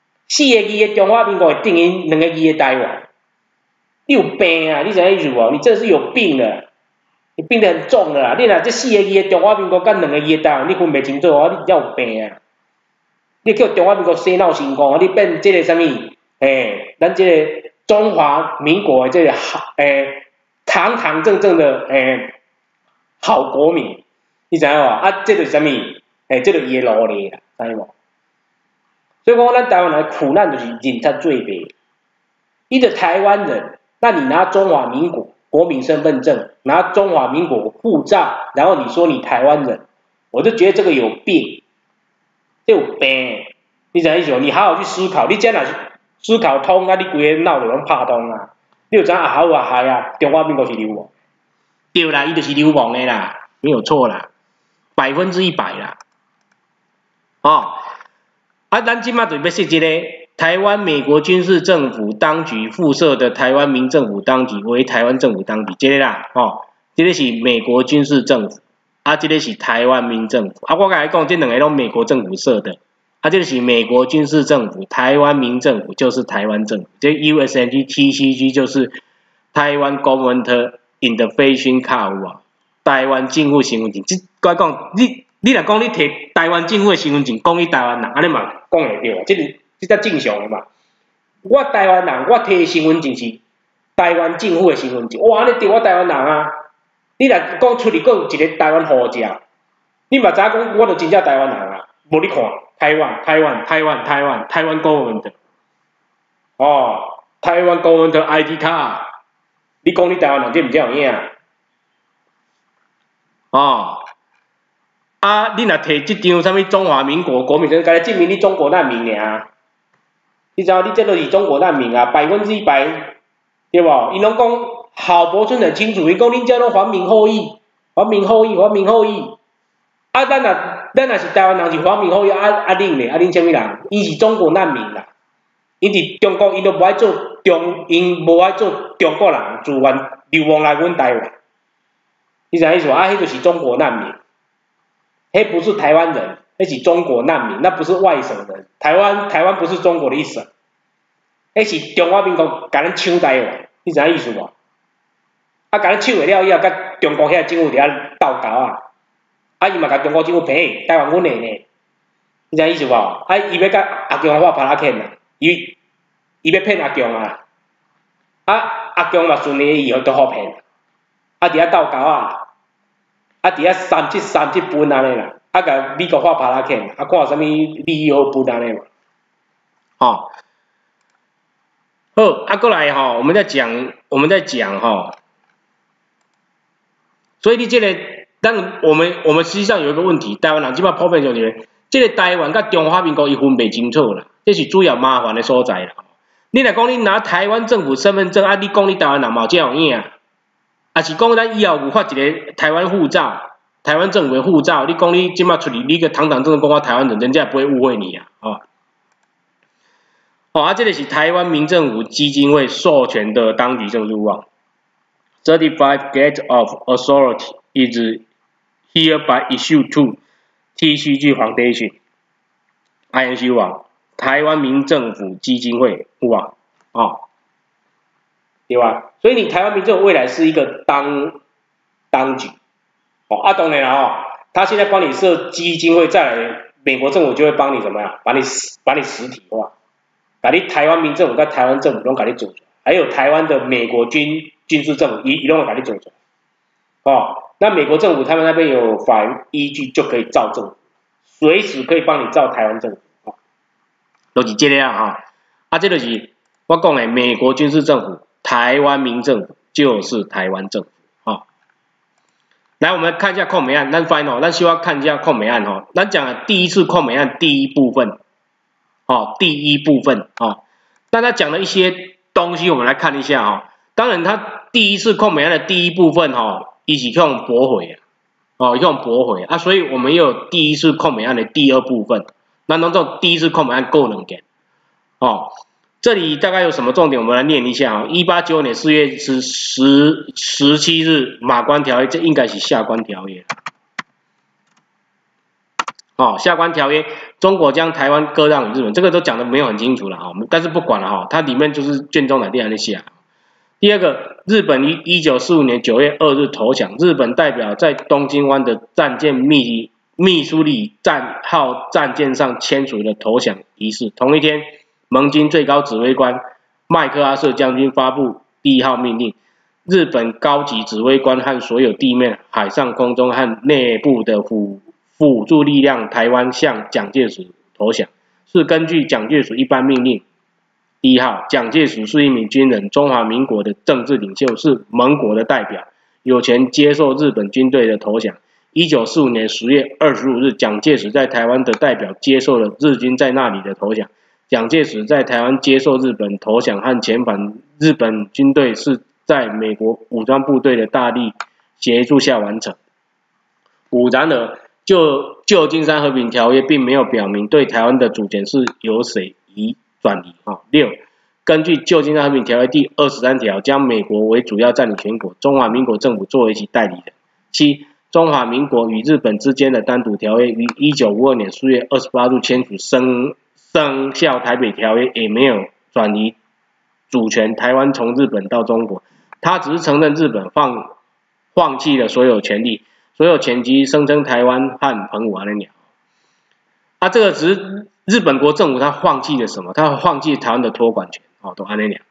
？4个字的中华民国会等于2个字的台湾，你有病啊！你知影意思无？你这是有病了，你病得很重了啦！你若这4个字的中华民国甲2个字的台湾，你分袂清楚哦，你真有病啊！你叫中华民国洗脑成功，你变这个什么？咱这个中华民国的这个堂堂正正的好国民，你知影无？啊，这就是什么？这就伊的路咧啦，知无？所以讲，咱台湾人苦难就是认贼做爸。你的台湾人，那你拿中华民国国民身份证，拿中华民国护照，然后你说你台湾人，我就觉得这个有病，这有病。你知影意思无？你好好去思考，你这若思考通啊，你规个脑就拢拍通啊。你就知影啊好啊害啊，中华民国是流氓，对啦，伊就是流氓的啦，没有错啦，100%啦。哦，啊，咱即马准备说这个台湾美国军事政府当局附设的台湾民政府当局为台湾政府当局，这个啦，哦，这个是美国军事政府，啊，这个是台湾民政府，啊，我甲你讲，这2个拢美国政府设的，啊，这个是美国军事政府，台湾民政府就是台湾政府，这 USNG TCG 就是台湾 Government Intervention Card 啊，台湾政府身份证，即我讲你若讲你摕台湾政府的身份证，讲你台湾人，安尼嘛讲会对啊？这才正常的嘛。我台湾人，我摕的身份证是台湾政府的身份证，哇，安尼对我台湾人啊！你若讲出去佫有一个台湾护照，你嘛知影讲我就真正台湾人啊！无你看，台湾 government， 哦，台湾 government ID 卡，你讲你台湾人，这毋才有影。哦，啊，你若摕即张啥物中华民国国民证，甲你证明你中国难民尔。你知影你这就是中国难民啊，100%，对无？伊拢讲郝柏村很清楚，伊讲恁遮拢还民后裔，还民后裔，还民后裔。啊，咱若是台湾人是还民后裔，恁咧，恁啥物人？伊是中国难民啦，因伫中国，因都无爱做因无爱做中国人，自愿流亡来阮台湾。你知影意思无？啊，迄就是中国难民，迄不是台湾人，迄是中国难民，那不是外省人。台湾不是中国的一省，迄是中华民国甲咱抢台湾，你知影意思无？啊，甲咱抢袂了以后，甲中国遐政府伫遐斗交啊，啊，伊嘛甲中国政府赔，台湾阮的呢，你知影意思无？啊，伊要甲阿强画拍拉欠啊，伊要骗阿强啊，啊，阿强嘛顺利以后都好骗，啊，伫遐斗交啊。啊，伫遐三七分安尼啦，啊，甲美国画拍拉欠，啊，看有啥物利益好分安尼嘛。哦，好，啊，过来吼，我们在讲吼，所以你这个，我们实际上有一个问题，台湾人即摆普遍就是，这个台湾甲中华民国伊分袂清楚啦，这是主要麻烦的所在啦。你若讲你拿台湾政府身份证，啊，你讲你台湾人嘛，才有影。啊是讲咱以后有发一个台湾护照，台湾政府的护照，你讲你即马出去，你个堂堂正正讲我台湾人，人家也不会误会你啊，哦。哦，啊，这个是台湾民政府基金会授权的当局证书啊。Certified Grant of Authority is hereby issued to TCG Foundation INC 啊，台湾民政府基金会有啊，哦。对吧？所以你台湾民政府未来是一个当局，哦啊，当然了哦，他现在帮你设基金会，再来美国政府就会帮你怎么样，把你实体化，把你台湾民政府跟台湾政府拢给你做出来，还有台湾的美国军事政府一拢会给你做出来，哦，那美国政府他们那边有法律依据就可以造政府，随时可以帮你造台湾政府，哦，就是这样啊，啊，这就是我讲的美国军事政府。台湾民政府就是台湾政府，哦。来，我们来看一下控美案，咱 final， 咱需要看一下控美案哦。咱讲的第一次控美案第一部分，哦，哦。那他讲的一些东西，我们来看一下哦。当然，他第一次控美案的第一部分哦，伊是用驳回哦，用驳回啊，所以我们又有第一次控美案的第二部分。那当中第一次控美案够能给，哦。这里大概有什么重点？我们来念一下啊。1895年4月17日，马关条约，这应该是下关条约。哦，下关条约，中国将台湾割让给日本，这个都讲的没有很清楚了啊。但是不管了哈，它里面就是卷宗哪地方下。第二个，日本于1945年9月2日投降，日本代表在东京湾的战舰密苏里号战舰上签署了投降仪式。同一天。盟军最高指挥官麦克阿瑟将军发布第1号命令，日本高级指挥官和所有地面、海上、空中和内部的辅助力量台湾向蒋介石投降，是根据蒋介石一般命令。第1号，蒋介石是一名军人，中华民国的政治领袖，是盟国的代表，有权接受日本军队的投降。1945年10月25日，蒋介石在台湾的代表接受了日军在那里的投降。蒋介石在台湾接受日本投降和遣返，日本军队是在美国武装部队的大力协助下完成。然而，旧金山和平条约并没有表明对台湾的主权是由谁转移。6. 根据旧金山和平条约第23条，将美国为主要占领权国，中华民国政府作为其代理人。7. 中华民国与日本之间的单独条约于1952年4月28日签署生效台北条约，也没有转移主权，台湾从日本到中国，他只是承认日本放弃了所有权利，所有权及声称台湾和澎湖安尼鸟。啊，这个只是日本国政府他放弃了什么？他放弃台湾的托管权，哦，都安尼鸟。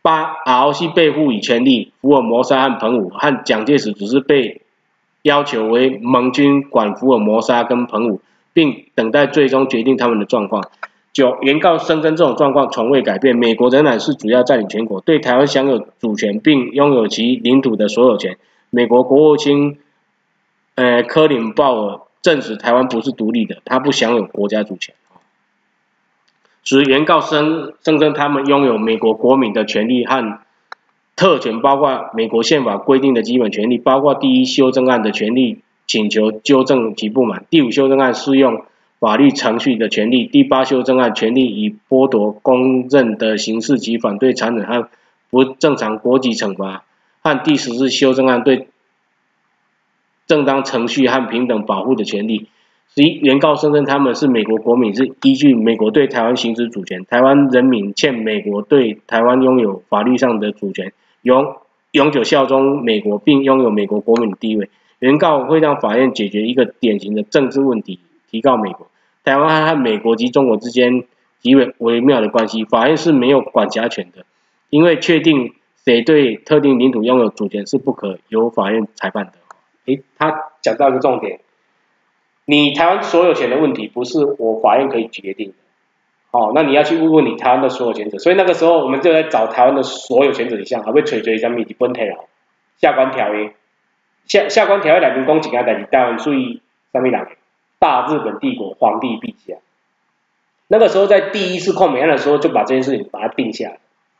ROC 被赋予权力，福尔摩沙和澎湖和蒋介石只是被要求为盟军管福尔摩沙跟澎湖，并等待最终决定他们的状况。9. 原告声称这种状况从未改变，美国仍然是主要占领全国，对台湾享有主权，并拥有其领土的所有权。美国国务卿科林鲍尔证实台湾不是独立的，他不享有国家主权。10. 原告声称他们拥有美国国民的权利和特权，包括美国宪法规定的基本权利，包括第1修正案的权利请求纠正其不满，第5修正案适用法律程序的权利，第8修正案权利以剥夺公认的刑事及反对残忍和不正常国籍惩罚，和第14修正案对正当程序和平等保护的权利。11. 原告声称他们是美国国民，是依据美国对台湾行使主权，台湾人民欠美国对台湾拥有法律上的主权，永久效忠美国，并拥有美国国民的地位。原告会让法院解决一个典型的政治问题，提告美国。台湾和美国及中国之间极为微妙的关系，法院是没有管辖权的，因为确定谁对特定领土拥有主权是不可由法院裁判的。 他讲到一个重点，你台湾所有权的问题不是我法院可以决定的，那你要去问问你台湾的所有权者。所以那个时候我们就在找台湾的所有权者一项，还会找什么日本体了，下关条约，下关条约内面讲一件代志，台湾属于什么人？大日本帝国皇帝陛下。那个时候在第1次控美案的时候，就把这件事情把它定下来。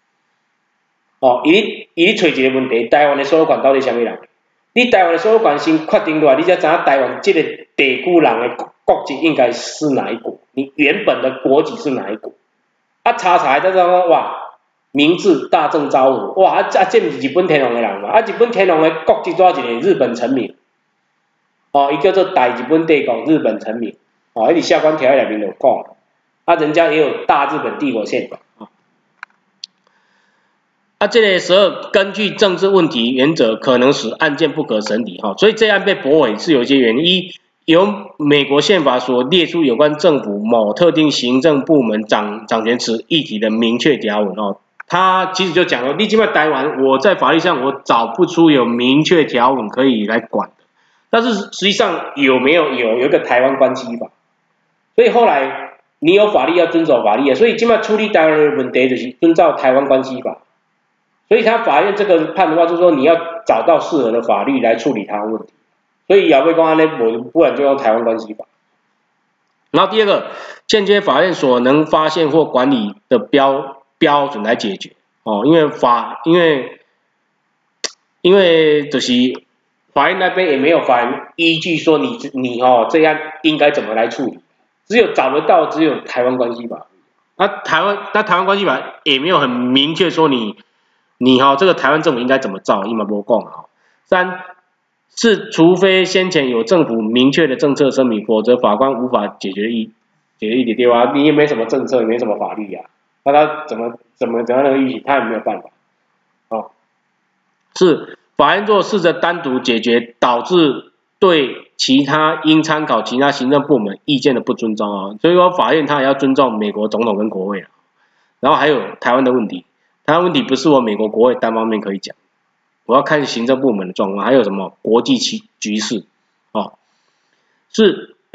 伊找一个问题，台湾的所有权到底什么人？你台湾的所有权先确定落来，你才知影台湾这个地区人的国籍应该是哪一国，你原本的国籍是哪一国？查才知道哇，明治大正昭和，哇这不是日本天皇的人嘛？日本天皇的国籍怎一个日本臣民？伊叫做大日本帝国日本臣民，迄是下关条约内面有讲，人家也有大日本帝国宪法。 这个时候根据政治问题原则，可能使案件不可审理，所以这案被驳回是有一些原因。由美国宪法所列出有关政府某特定行政部门掌权此议题的明确条文，他其实就讲了，你现在台湾，我在法律上我找不出有明确条文可以来管的。但是实际上有没有？有一个台湾关系法，所以后来你有法律要遵守法律，所以现在处理台湾的问题就是遵照台湾关系法。所以他法院这个判的话，就是说你要找到适合的法律来处理台湾问题。所以也会讲呢，不然就用台湾关系法。然后第二个，欠缺法院所能发现或管理的标准来解决，因为就是法院那边也没有法院依据说你这样应该怎么来处理，只有找得到只有台湾关系法。那台湾关系法也没有很明确说你这个台湾政府应该怎么造，伊嘛无讲啊。3是除非先前有政府明确的政策声明，否则法官无法解决议题，对吧？你也没什么政策，也没什么法律啊，那他怎么样的议题，他也没有办法。是法院若试着单独解决导致对其他应参考其他行政部门意见的不尊重所以说法院他也要尊重美国总统跟国会然后还有台湾的问题，台湾问题不是我美国国会单方面可以讲。我要看行政部门的状况，还有什么国际局势是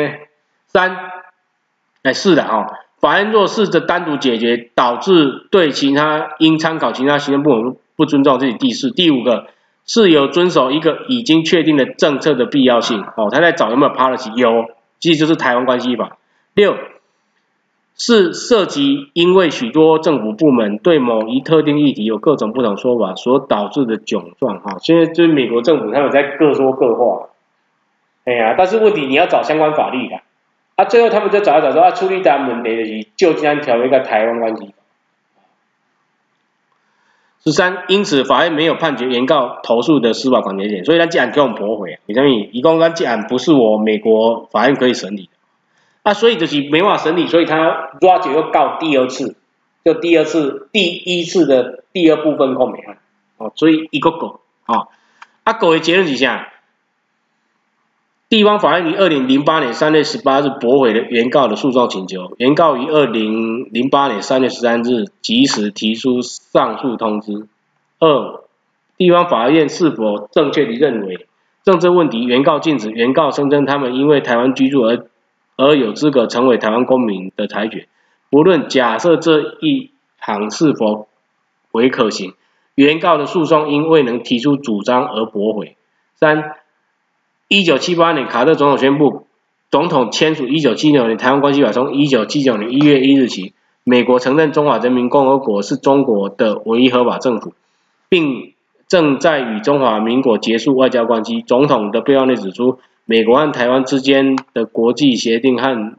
是的法院若试着单独解决导致对其他应参考其他行政部门不尊重，这是第4。第5个是有遵守一个已经确定的政策的必要性他在找有没有 policy， 有，其实就是台湾关系法。6是涉及因为许多政府部门对某一特定议题有各种不同说法所导致的窘状现在就是美国政府他们在各说各话，但是问题你要找相关法律的最后他们就找说处理台湾问题就是旧金山条约跟台湾关系法。13因此法院没有判决原告投诉的司法管辖权，所以咱这案给我们驳回为什么？伊讲咱这案不是我美国法院可以审理的所以就是没办法审理，所以他抓就又告第2次，就第1次的第2部分控美案所以一个告告的结论是啥？ 地方法院于2008年3月18日驳回了原告的诉讼请求，原告于2008年3月13日及时提出上诉通知。2. 地方法院是否正确地认为政治问题原告禁止原告声称他们因为台湾居住而有资格成为台湾公民的裁决，不论假设这一行是否为可行，原告的诉讼因未能提出主张而驳回。3. 1978年，卡特总统宣布，总统签署1979年台湾关系法，从1979年1月1日起，美国承认中华人民共和国是中国的唯一合法政府，并正在与中华民国结束外交关系。总统的备忘内指出，美国和台湾之间的国际协定和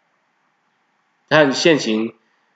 现行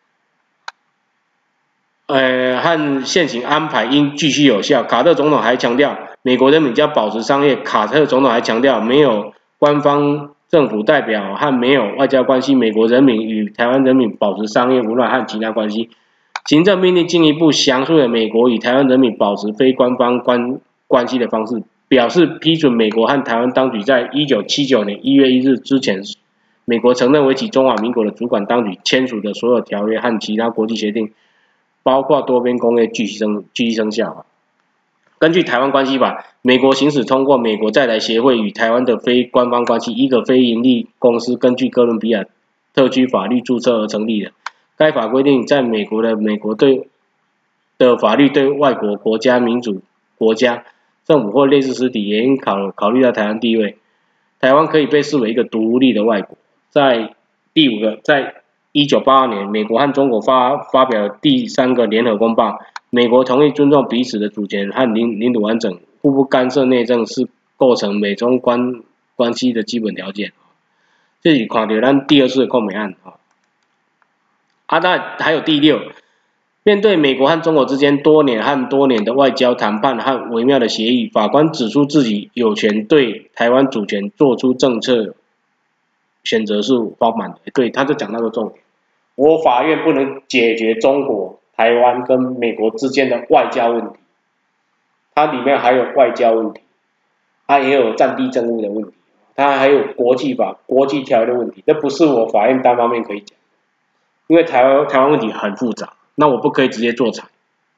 安排应继续有效。卡特总统还强调，美国人民将保持商业。卡特总统还强调，没有官方政府代表和没有外交关系，美国人民与台湾人民保持商业、文化和其他关系。行政命令进一步详述了美国与台湾人民保持非官方关系的方式，表示批准美国和台湾当局在1979年1月1日之前，美国承认为其中华民国的主管当局签署的所有条约和其他国际协定，包括多边公约继续生效。根据台湾关系法，美国行使通过美国在台协会与台湾的非官方关系，一个非营利公司根据哥伦比亚特区法律注册而成立的。该法规定，在美国的法律对外国国家、民主国家、政府或类似实体也应考虑到台湾地位。台湾可以被视为一个独立的外国。第5个，在1982年，美国和中国发表了第3个联合公报，美国同意尊重彼此的主权和领土完整，互不干涉内政是构成美中关系的基本条件。这里看到咱第2次的控美案。那还有第6，面对美国和中国之间多年的外交谈判和微妙的协议，法官指出自己有权对台湾主权做出政策选择是荒蛮的。对，他就讲那个重点，我法院不能解决中国、台湾跟美国之间的外交问题，它里面还有外交问题，它也有战地政务的问题，它还有国际法、国际条约的问题，这不是我法院单方面可以讲。因为台湾问题很复杂，那我不可以直接做裁，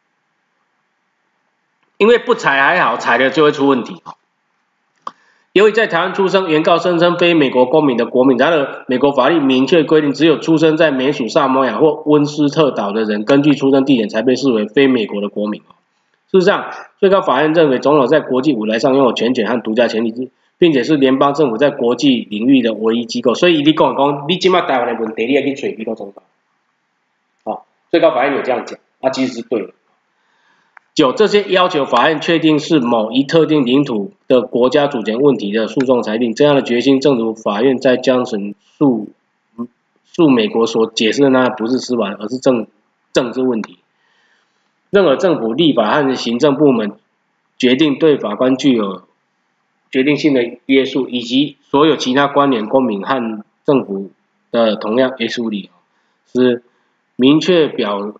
因为不裁还好，裁了就会出问题。由于在台湾出生，原告声称非美国公民的国民，然而美国法律明确规定，只有出生在美属萨摩亚或温斯特岛的人，根据出生地点才被视为非美国的国民。事实上，最高法院认为总统在国际舞台上拥有全权和独家权利，并且是联邦政府在国际领域的唯一机构。所以你讲，你现在台湾的问题，你要去找美国总统。最高法院有这样讲，其实是对的。9. 这些要求法院确定是某一特定领土的国家主权问题的诉讼裁定，这样的决心正如法院在江审诉美国所解释的那不是司法，而是政治问题。任何政府、立法和行政部门决定对法官具有决定性的约束，以及所有其他关联公民和政府的同样约束力，是明确表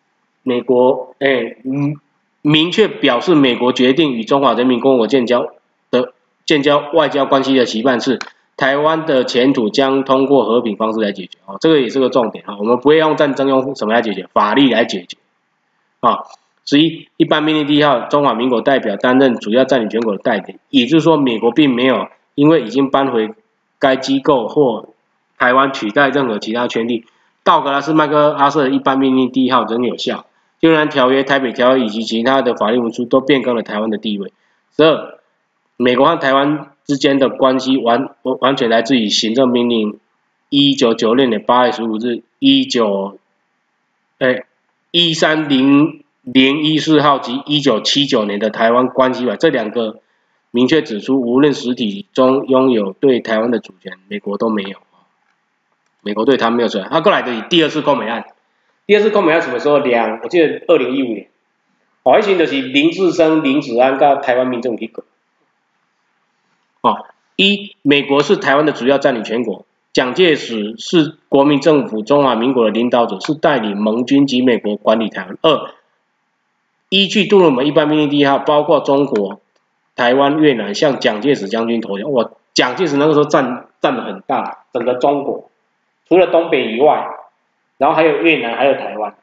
示美国决定与中华人民共和国建交外交关系的期盼是，台湾的前途将通过和平方式来解决。这个也是个重点。我们不会用战争，用什么来解决？法律来解决。11. 一般命令第1号，中华民国代表担任主要占领全国的代理，也就是说，美国并没有因为已经搬回该机构或台湾取代任何其他权利。道格拉斯·麦克阿瑟的一般命令第1号仍有效，救援条约、台北条约以及其他的法律文书都变更了台湾的地位。12. 美国和台湾之间的关系完全来自于行政命令1996年8月15日、13014号及1979年的台湾关系法，这2个明确指出，无论实体中拥有对台湾的主权，美国都没有。美国对他没有责任。过来的第2次控美案，第2次控美案什么时候？我记得2015年。迄时就是林志升、林子安跟台湾民众去搞。1. 美国是台湾的主要占领全国，蒋介石是国民政府中华民国的领导者，是带领盟军及美国管理台湾。2. 依据杜鲁门一般命令第1号，包括中国、台湾、越南向蒋介石将军投降。 蒋介石那个时候占了很大，整个中国除了东北以外，然后还有越南，还有台湾。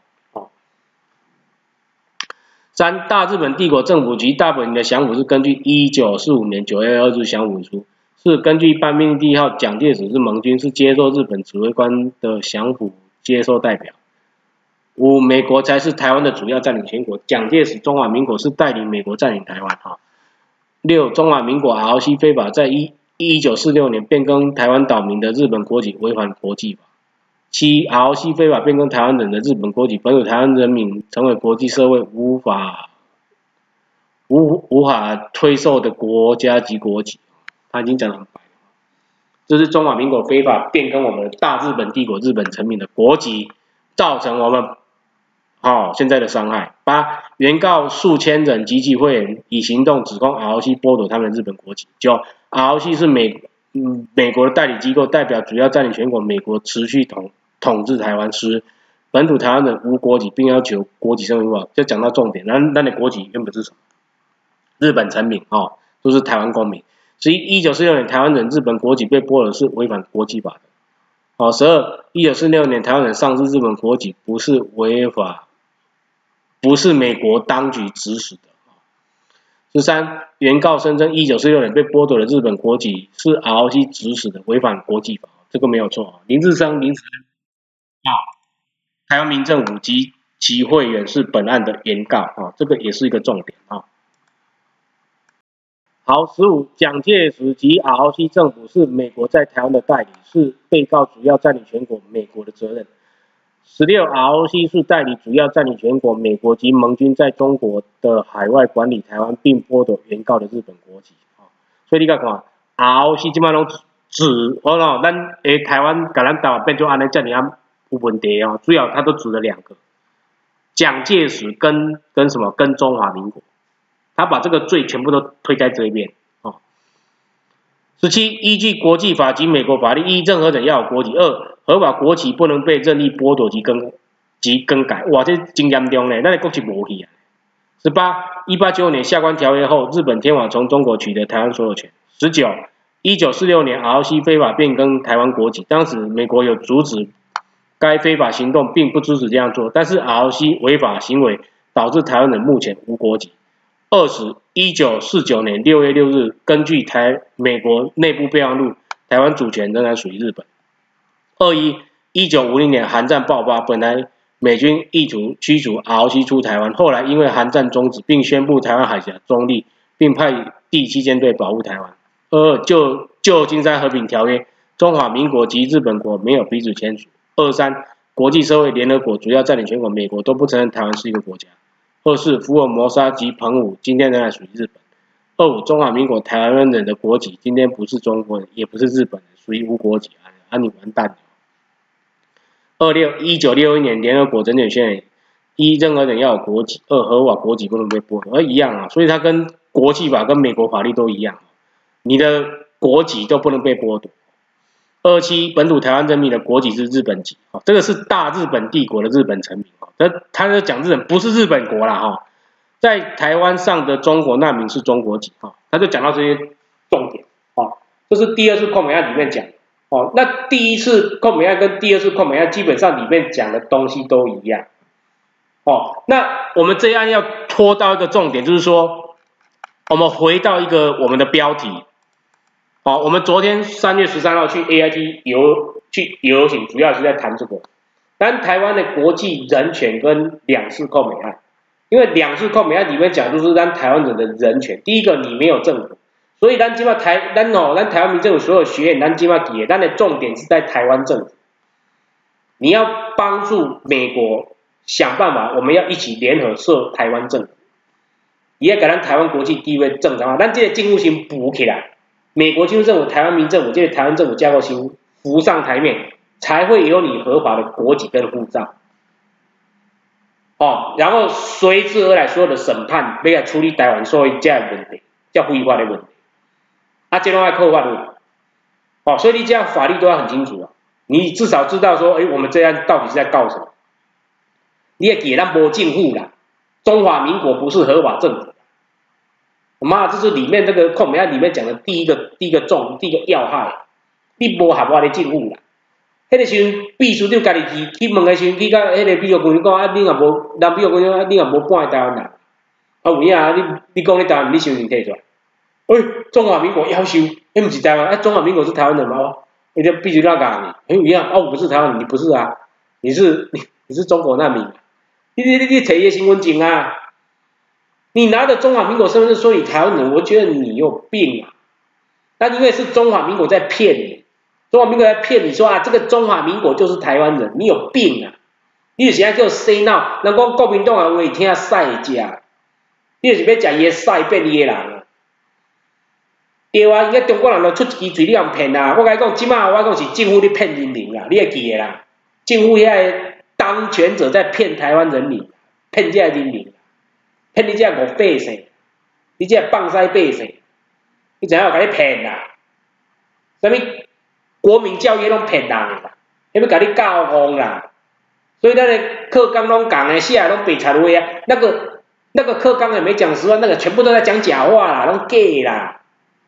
三、大日本帝国政府及大本营的降服是根据1945年9月2日降服书，是根据一般命令第1号，蒋介石是盟军，是接受日本指挥官的降服接收代表。5、美国才是台湾的主要占领权国，蒋介石中华民国是带领美国占领台湾。6、中华民国 ROC 非法在1946年变更台湾岛民的日本国籍，违反国际法。7、ROC 非法变更台湾人的日本国籍，本土台湾人民成为国际社会无法推售的国家及国籍。他已经讲得很白了，这是中华民国非法变更我们的大日本帝国日本臣民的国籍，造成我们现在的伤害。8、原告数千人及其会员以行动指控 ROC 剥夺他们的日本国籍。9、ROC 是美国的代理机构，代表主要占领全国，美国持续统治台湾。10、本土台湾人无国籍，并要求国籍身份法，就讲到重点。那你国籍原本是什么？日本臣民都是台湾公民。11、1946年台湾人日本国籍被剥夺是违反国际法的。12、1946年台湾人丧失日本国籍不是违法，不是美国当局指使的。13、原告声称1946年被剥夺的日本国籍是 ROC 指使的，违反国际法，这个没有错。林志升、林慈台湾民政府及其会员是本案的原告这个也是一个重点好，15、蒋介石及 ROC 政府是美国在台湾的代理，是被告主要占领全国美国的责任。16、ROC 是代理主要占领全国美国及盟军在中国的海外管理台湾，并剥夺原告的日本国籍。所以你看ROC 基本上指咱台湾甲咱台湾变做安尼这样有问题主要他都指了2个，蒋介石跟什么？跟中华民国。他把这个罪全部都推在这一边17、依据国际法及美国法律，依任何人要有国籍。2、合法国旗不能被任意剥夺及更改。哇，这真严重呢，咱的国旗无去啊。18、1895年下关条约后，日本天皇从中国取得台湾所有权。19、1946年 ROC 非法变更台湾国籍，当时美国有阻止该非法行动，并不支持这样做，但是 ROC 违法行为导致台湾人目前无国籍。20、1949年6月6日，根据美国内部备忘录，台湾主权仍然属于日本。21、1950年韩战爆发，本来美军意图驱逐 ROC 出台湾，后来因为韩战终止，并宣布台湾海峡中立，并派第7舰队保护台湾。22、旧金山和平条约，中华民国及日本国没有彼此签署。23、国际社会、联合国主要占领全国，美国都不承认台湾是一个国家。24、福尔摩沙及澎湖今天仍然属于日本。25、中华民国台湾人的国籍今天不是中国人，也不是日本人，属于无国籍你完蛋了。26、1961年联合国人权宣言，1、任何人要有国籍；2、合法国籍不能被剥夺，一样所以它跟国际法跟美国法律都一样，你的国籍都不能被剥夺。27、本土台湾人民的国籍是日本籍，这个是大日本帝国的日本臣民，他就讲日本不是日本国啦在台湾上的中国难民是中国籍他就讲到这些重点这是第2次控美案里面讲那第1次控美案跟第2次控美案基本上里面讲的东西都一样那我们这一案要拖到一个重点，就是说我们回到一个我们的标题我们昨天3月13号去 AIT 游行，主要是在谈这个，但台湾的国际人权跟2次控美案，因为2次控美案里面讲就是咱台湾人的人权，第一个你没有政府，所以咱台湾民政府所有学员，咱的重点是在台湾政府，你要帮助美国想办法，我们要一起联合设台湾政府，也要给咱台湾国际地位正常化，咱这个政府先补起来。美国军事政府、台湾民政府，这个台湾政府架构新浮上台面，才会有你合法的国籍跟护照。然后随之而来所有的审判，要来处理台湾所有这样的问题，叫非法的问题。这都要靠法律。所以你这样法律都要很清楚你至少知道说，我们这样到底是在告什么？你也给咱没政府啦，中华民国不是合法政府。 妈，这是里面这个控美案里面讲的第一个要害，你无合法的政府啦。迄个时阵，秘书长家己去问的时阵，去甲迄个美国官员讲啊，你若无，人美国官员啊，你若无半个台湾人，啊有影啊，你讲你台湾，你身份摕出来。中华民国要求，不是台湾，中华民国是台湾人吗？你就必须那讲你，有影我不是台湾人，你不是啊，你是中国难民，你摕伊个身份证啊，你拿着中华民国身份证说你台湾人，我觉得你有病啊。那因为是中华民国在骗你，中华民国在骗你说啊，这个中华民国就是台湾人，你有病啊！你就是叫洗脑，人讲国民党啊话听屎会食，你就是要食伊个屎变伊个人啊。对啊，因中国人就出一支嘴，你人骗啊！我甲你讲，即马我讲是政府咧骗人民啦，你会记个啦。政府遐个当权者在骗台湾人民，骗这人民，骗你这五百姓，你这放屎百姓，你知影我甲你骗啦？啥物国民教育拢骗人啦，要甲你教疯啦。所以咱的课纲拢讲的，写拢白贼话啊。那个课纲也没讲实话，那个全部都在讲假话啦，拢假啦。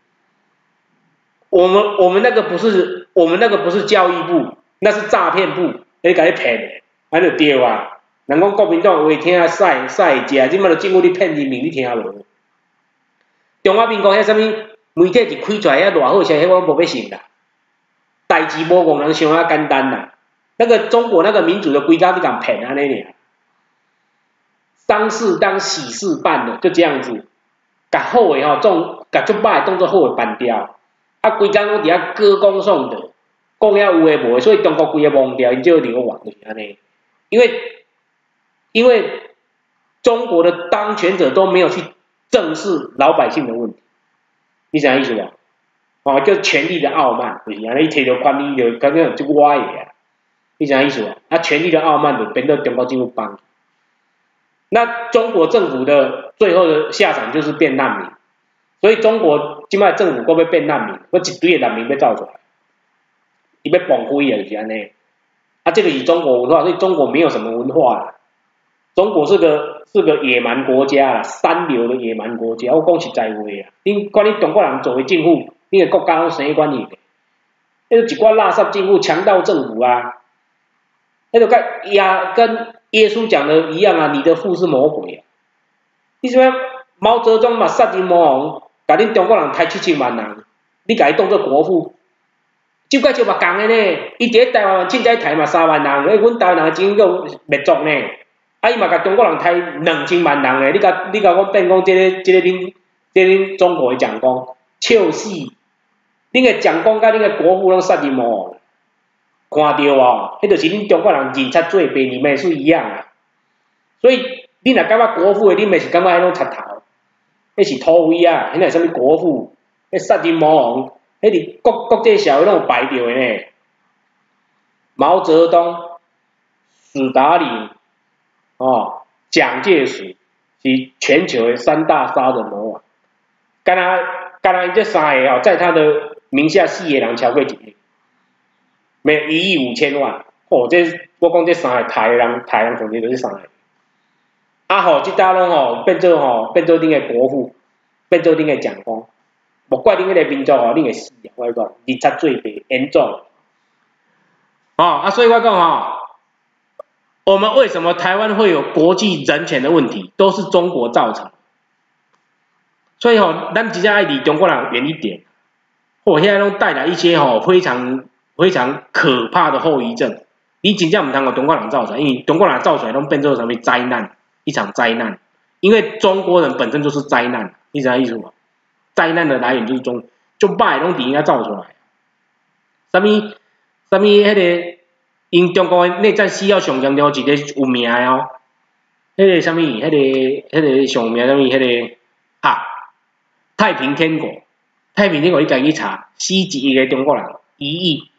我们那个不是教育部，那是诈骗部，你甲你骗，安就对啊。人讲国民党话听屎会食，即摆就政府咧骗人民，你听无？中华民国遐啥物媒体一开出来遐偌好势，迄我无要信啦。代志无讲人想遐简单啦。那个中国那个民主的规矩你敢骗安尼尔？丧事当喜事办的，就这样子，甲好诶吼，甲足歹当作好诶办掉。啊，规工拢伫遐歌功颂德，讲遐有诶无诶，所以中国规个忘掉，伊就流亡就是安尼。因为中国的当权者都没有去正视老百姓的问题，你知影意思无？哦，叫权力的傲慢，就是安尼，摕到权力就感觉就我诶啊，你知影意思无？啊，权力的傲慢就变到中国政府帮。那中国政府的最后的下场就是变难民。所以中国即摆政府搁要变难民，搁一堆的难民要造出来，伊要崩溃啊，就是安尼。啊，这个是中国文化，所以中国没有什么文化啦。中国是个野蛮国家啦，三流的野蛮国家。我讲实在话啊，恁看恁中国人作为政府，恁个国家拢生关系的，迄一寡垃圾政府、强盗政府啊，迄个跟耶稣讲的一样啊，你的父是魔鬼啊。你说毛泽东嘛杀人魔王？甲恁中国人杀7000万人，你甲伊当做国父，就甲就目共的呢。伊伫台湾凊彩杀嘛3万人，阮台湾人真够灭族呢。啊，伊嘛甲中国人杀2000万人呢。你甲我变讲这个恁中国的蒋公，笑死！恁个蒋公甲恁个国父拢杀人魔王，看到哦，迄就是恁中国人认贼作弊，你们也是一样啊。所以恁若感觉国父的，恁咪是感觉迄种贼头。迄是土匪啊！迄个啥物国父，迄杀人魔王，迄伫国际社会拢有排着的呢。毛泽东、史达林、蒋介石是全球的3大杀人魔王。干那因这3个在他的名下4个人超过1亿，没1亿5千万。这我讲这3个台人总结就是3个。啊即搭拢变做恁个国父，变做恁个蒋公，莫怪恁迄个民族恁会死啊！我讲，认贼作弊严重。所以我讲我们为什么台湾会有国际人权的问题，都是中国造成。所以咱真正爱离中国人远一点。现在拢带来一些非常非常可怕的后遗症。你真正唔通互中国人造出来，因为中国人造出来拢变做什么灾难？一场灾难，因为中国人本身就是灾难，你知道意思吗？灾难的来源就是就歹拢伫遐造出来。什么迄个，因中国的内战需要上强调一个有名的迄个什么，迄个上名什么，迄个太平天国，你家己去查，死1亿个中国人，1亿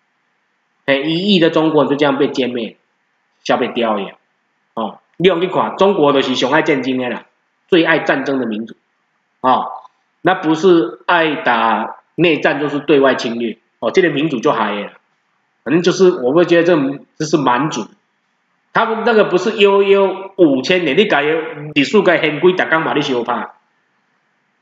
，1亿的中国人就这样被歼灭，消灭掉了，你用去看，中国就是上爱战争的啦，最爱战争的民族，那不是爱打内战，就是对外侵略，这个民主就还啦，反正就是我会觉得这是蛮族，他们那个不是悠悠5000年，你家历史家宪规逐工嘛咧相拍，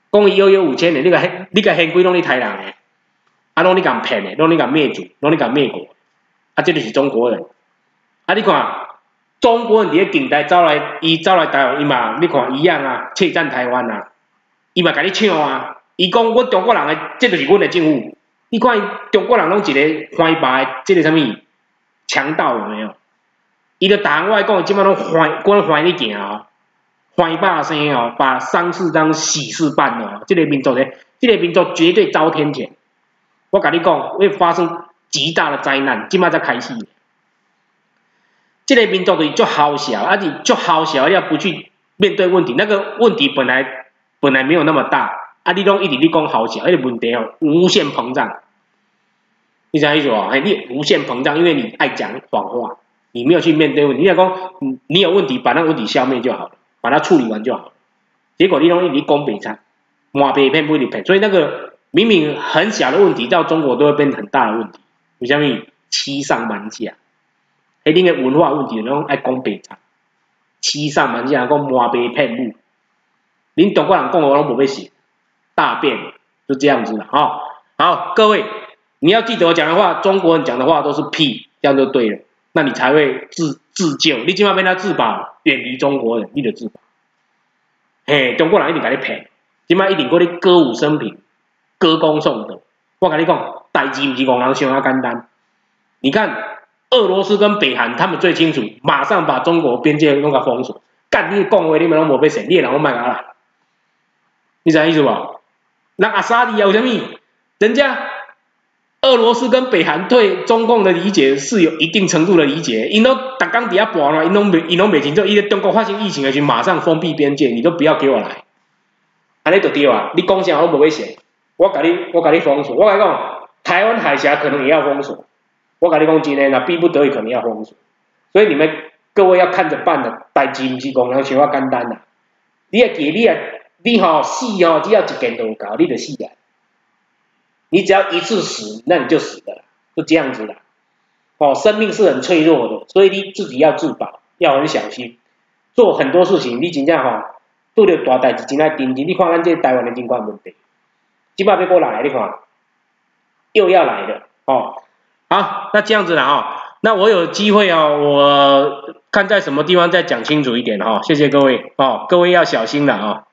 讲伊悠悠5000的，你个现规拢你台人的，啊，拢你共骗的，拢你共灭族，拢你共灭国，啊，这就是中国人。啊，你看中国人伫咧近代走来台湾，伊嘛，你看一样啊，窃占台湾啊，伊嘛甲你抢啊，伊讲阮中国人的，这就是阮的政府。你看中国人拢一个欢白的，这个什么强盗有没有？伊就逐项我来讲，即摆拢欢你行哦，欢百姓哦，把丧事当喜事办哦，这个民族绝对遭天谴。我甲你讲，会发生极大的灾难，即摆才开始。这个民族就是足好笑，而且足好笑，要不去面对问题，那个问题本来没有那么大，啊，你拢一直你讲好笑，那个问题哦无限膨胀，你知道意思无？你无限膨胀，因为你爱讲谎话，你没有去面对问题。你讲你有问题，把那个问题消灭就好了，把它处理完就好了。结果你拢一直讲白菜，满白骗不一直骗，所以那个明明很小的问题，到中国都会变很大的问题。为什么？欺上瞒下。迄恁个文化问题，拢爱讲白贼，欺上瞒下，讲瞒白骗母。恁中国人讲的我拢无要信，大便就这样子了哈。好，各位，你要记得我讲的话，中国人讲的话都是屁，这样就对了，那你才会自救。你今晚要他自保，远离中国人，你就自保。嘿，中国人一定甲你骗，今晚一定搁你歌舞升平，歌功颂德。我甲你讲，代志毋是戆人想遐简单，你看。俄罗斯跟北韩，他们最清楚，马上把中国边界弄个封锁。干你讲话，你们拢无要信，你的人拢卖甲来，你知道意思无？那阿萨利有啥物？人家俄罗斯跟北韩对中共的理解是有一定程度的理解，因都逐工伫遐播啦，因拢袂清楚，伊中国发生疫情的时候马上封闭边界，你都不要给我来，安尼就对啊！你讲啥我无要信，我甲你封锁，我甲你讲，台湾海峡可能也要封锁。我跟你讲真的，那逼不得已可能要封锁，所以你们各位要看着办的，代志不是讲人想要简单啦。你要记，你吼死吼，只要一件都搞，你就死啊！你只要一次死，那你就死了，就这样子啦。哦，生命是很脆弱的，所以你自己要自保，要很小心。做很多事情，你真正吼拄着大代志，真爱认真。你看咱这台湾的情况问题，即摆要过来，你看又要来了哦。好，那这样子了哈，那我有机会哦，我看在什么地方再讲清楚一点哈，谢谢各位哦，各位要小心了啊。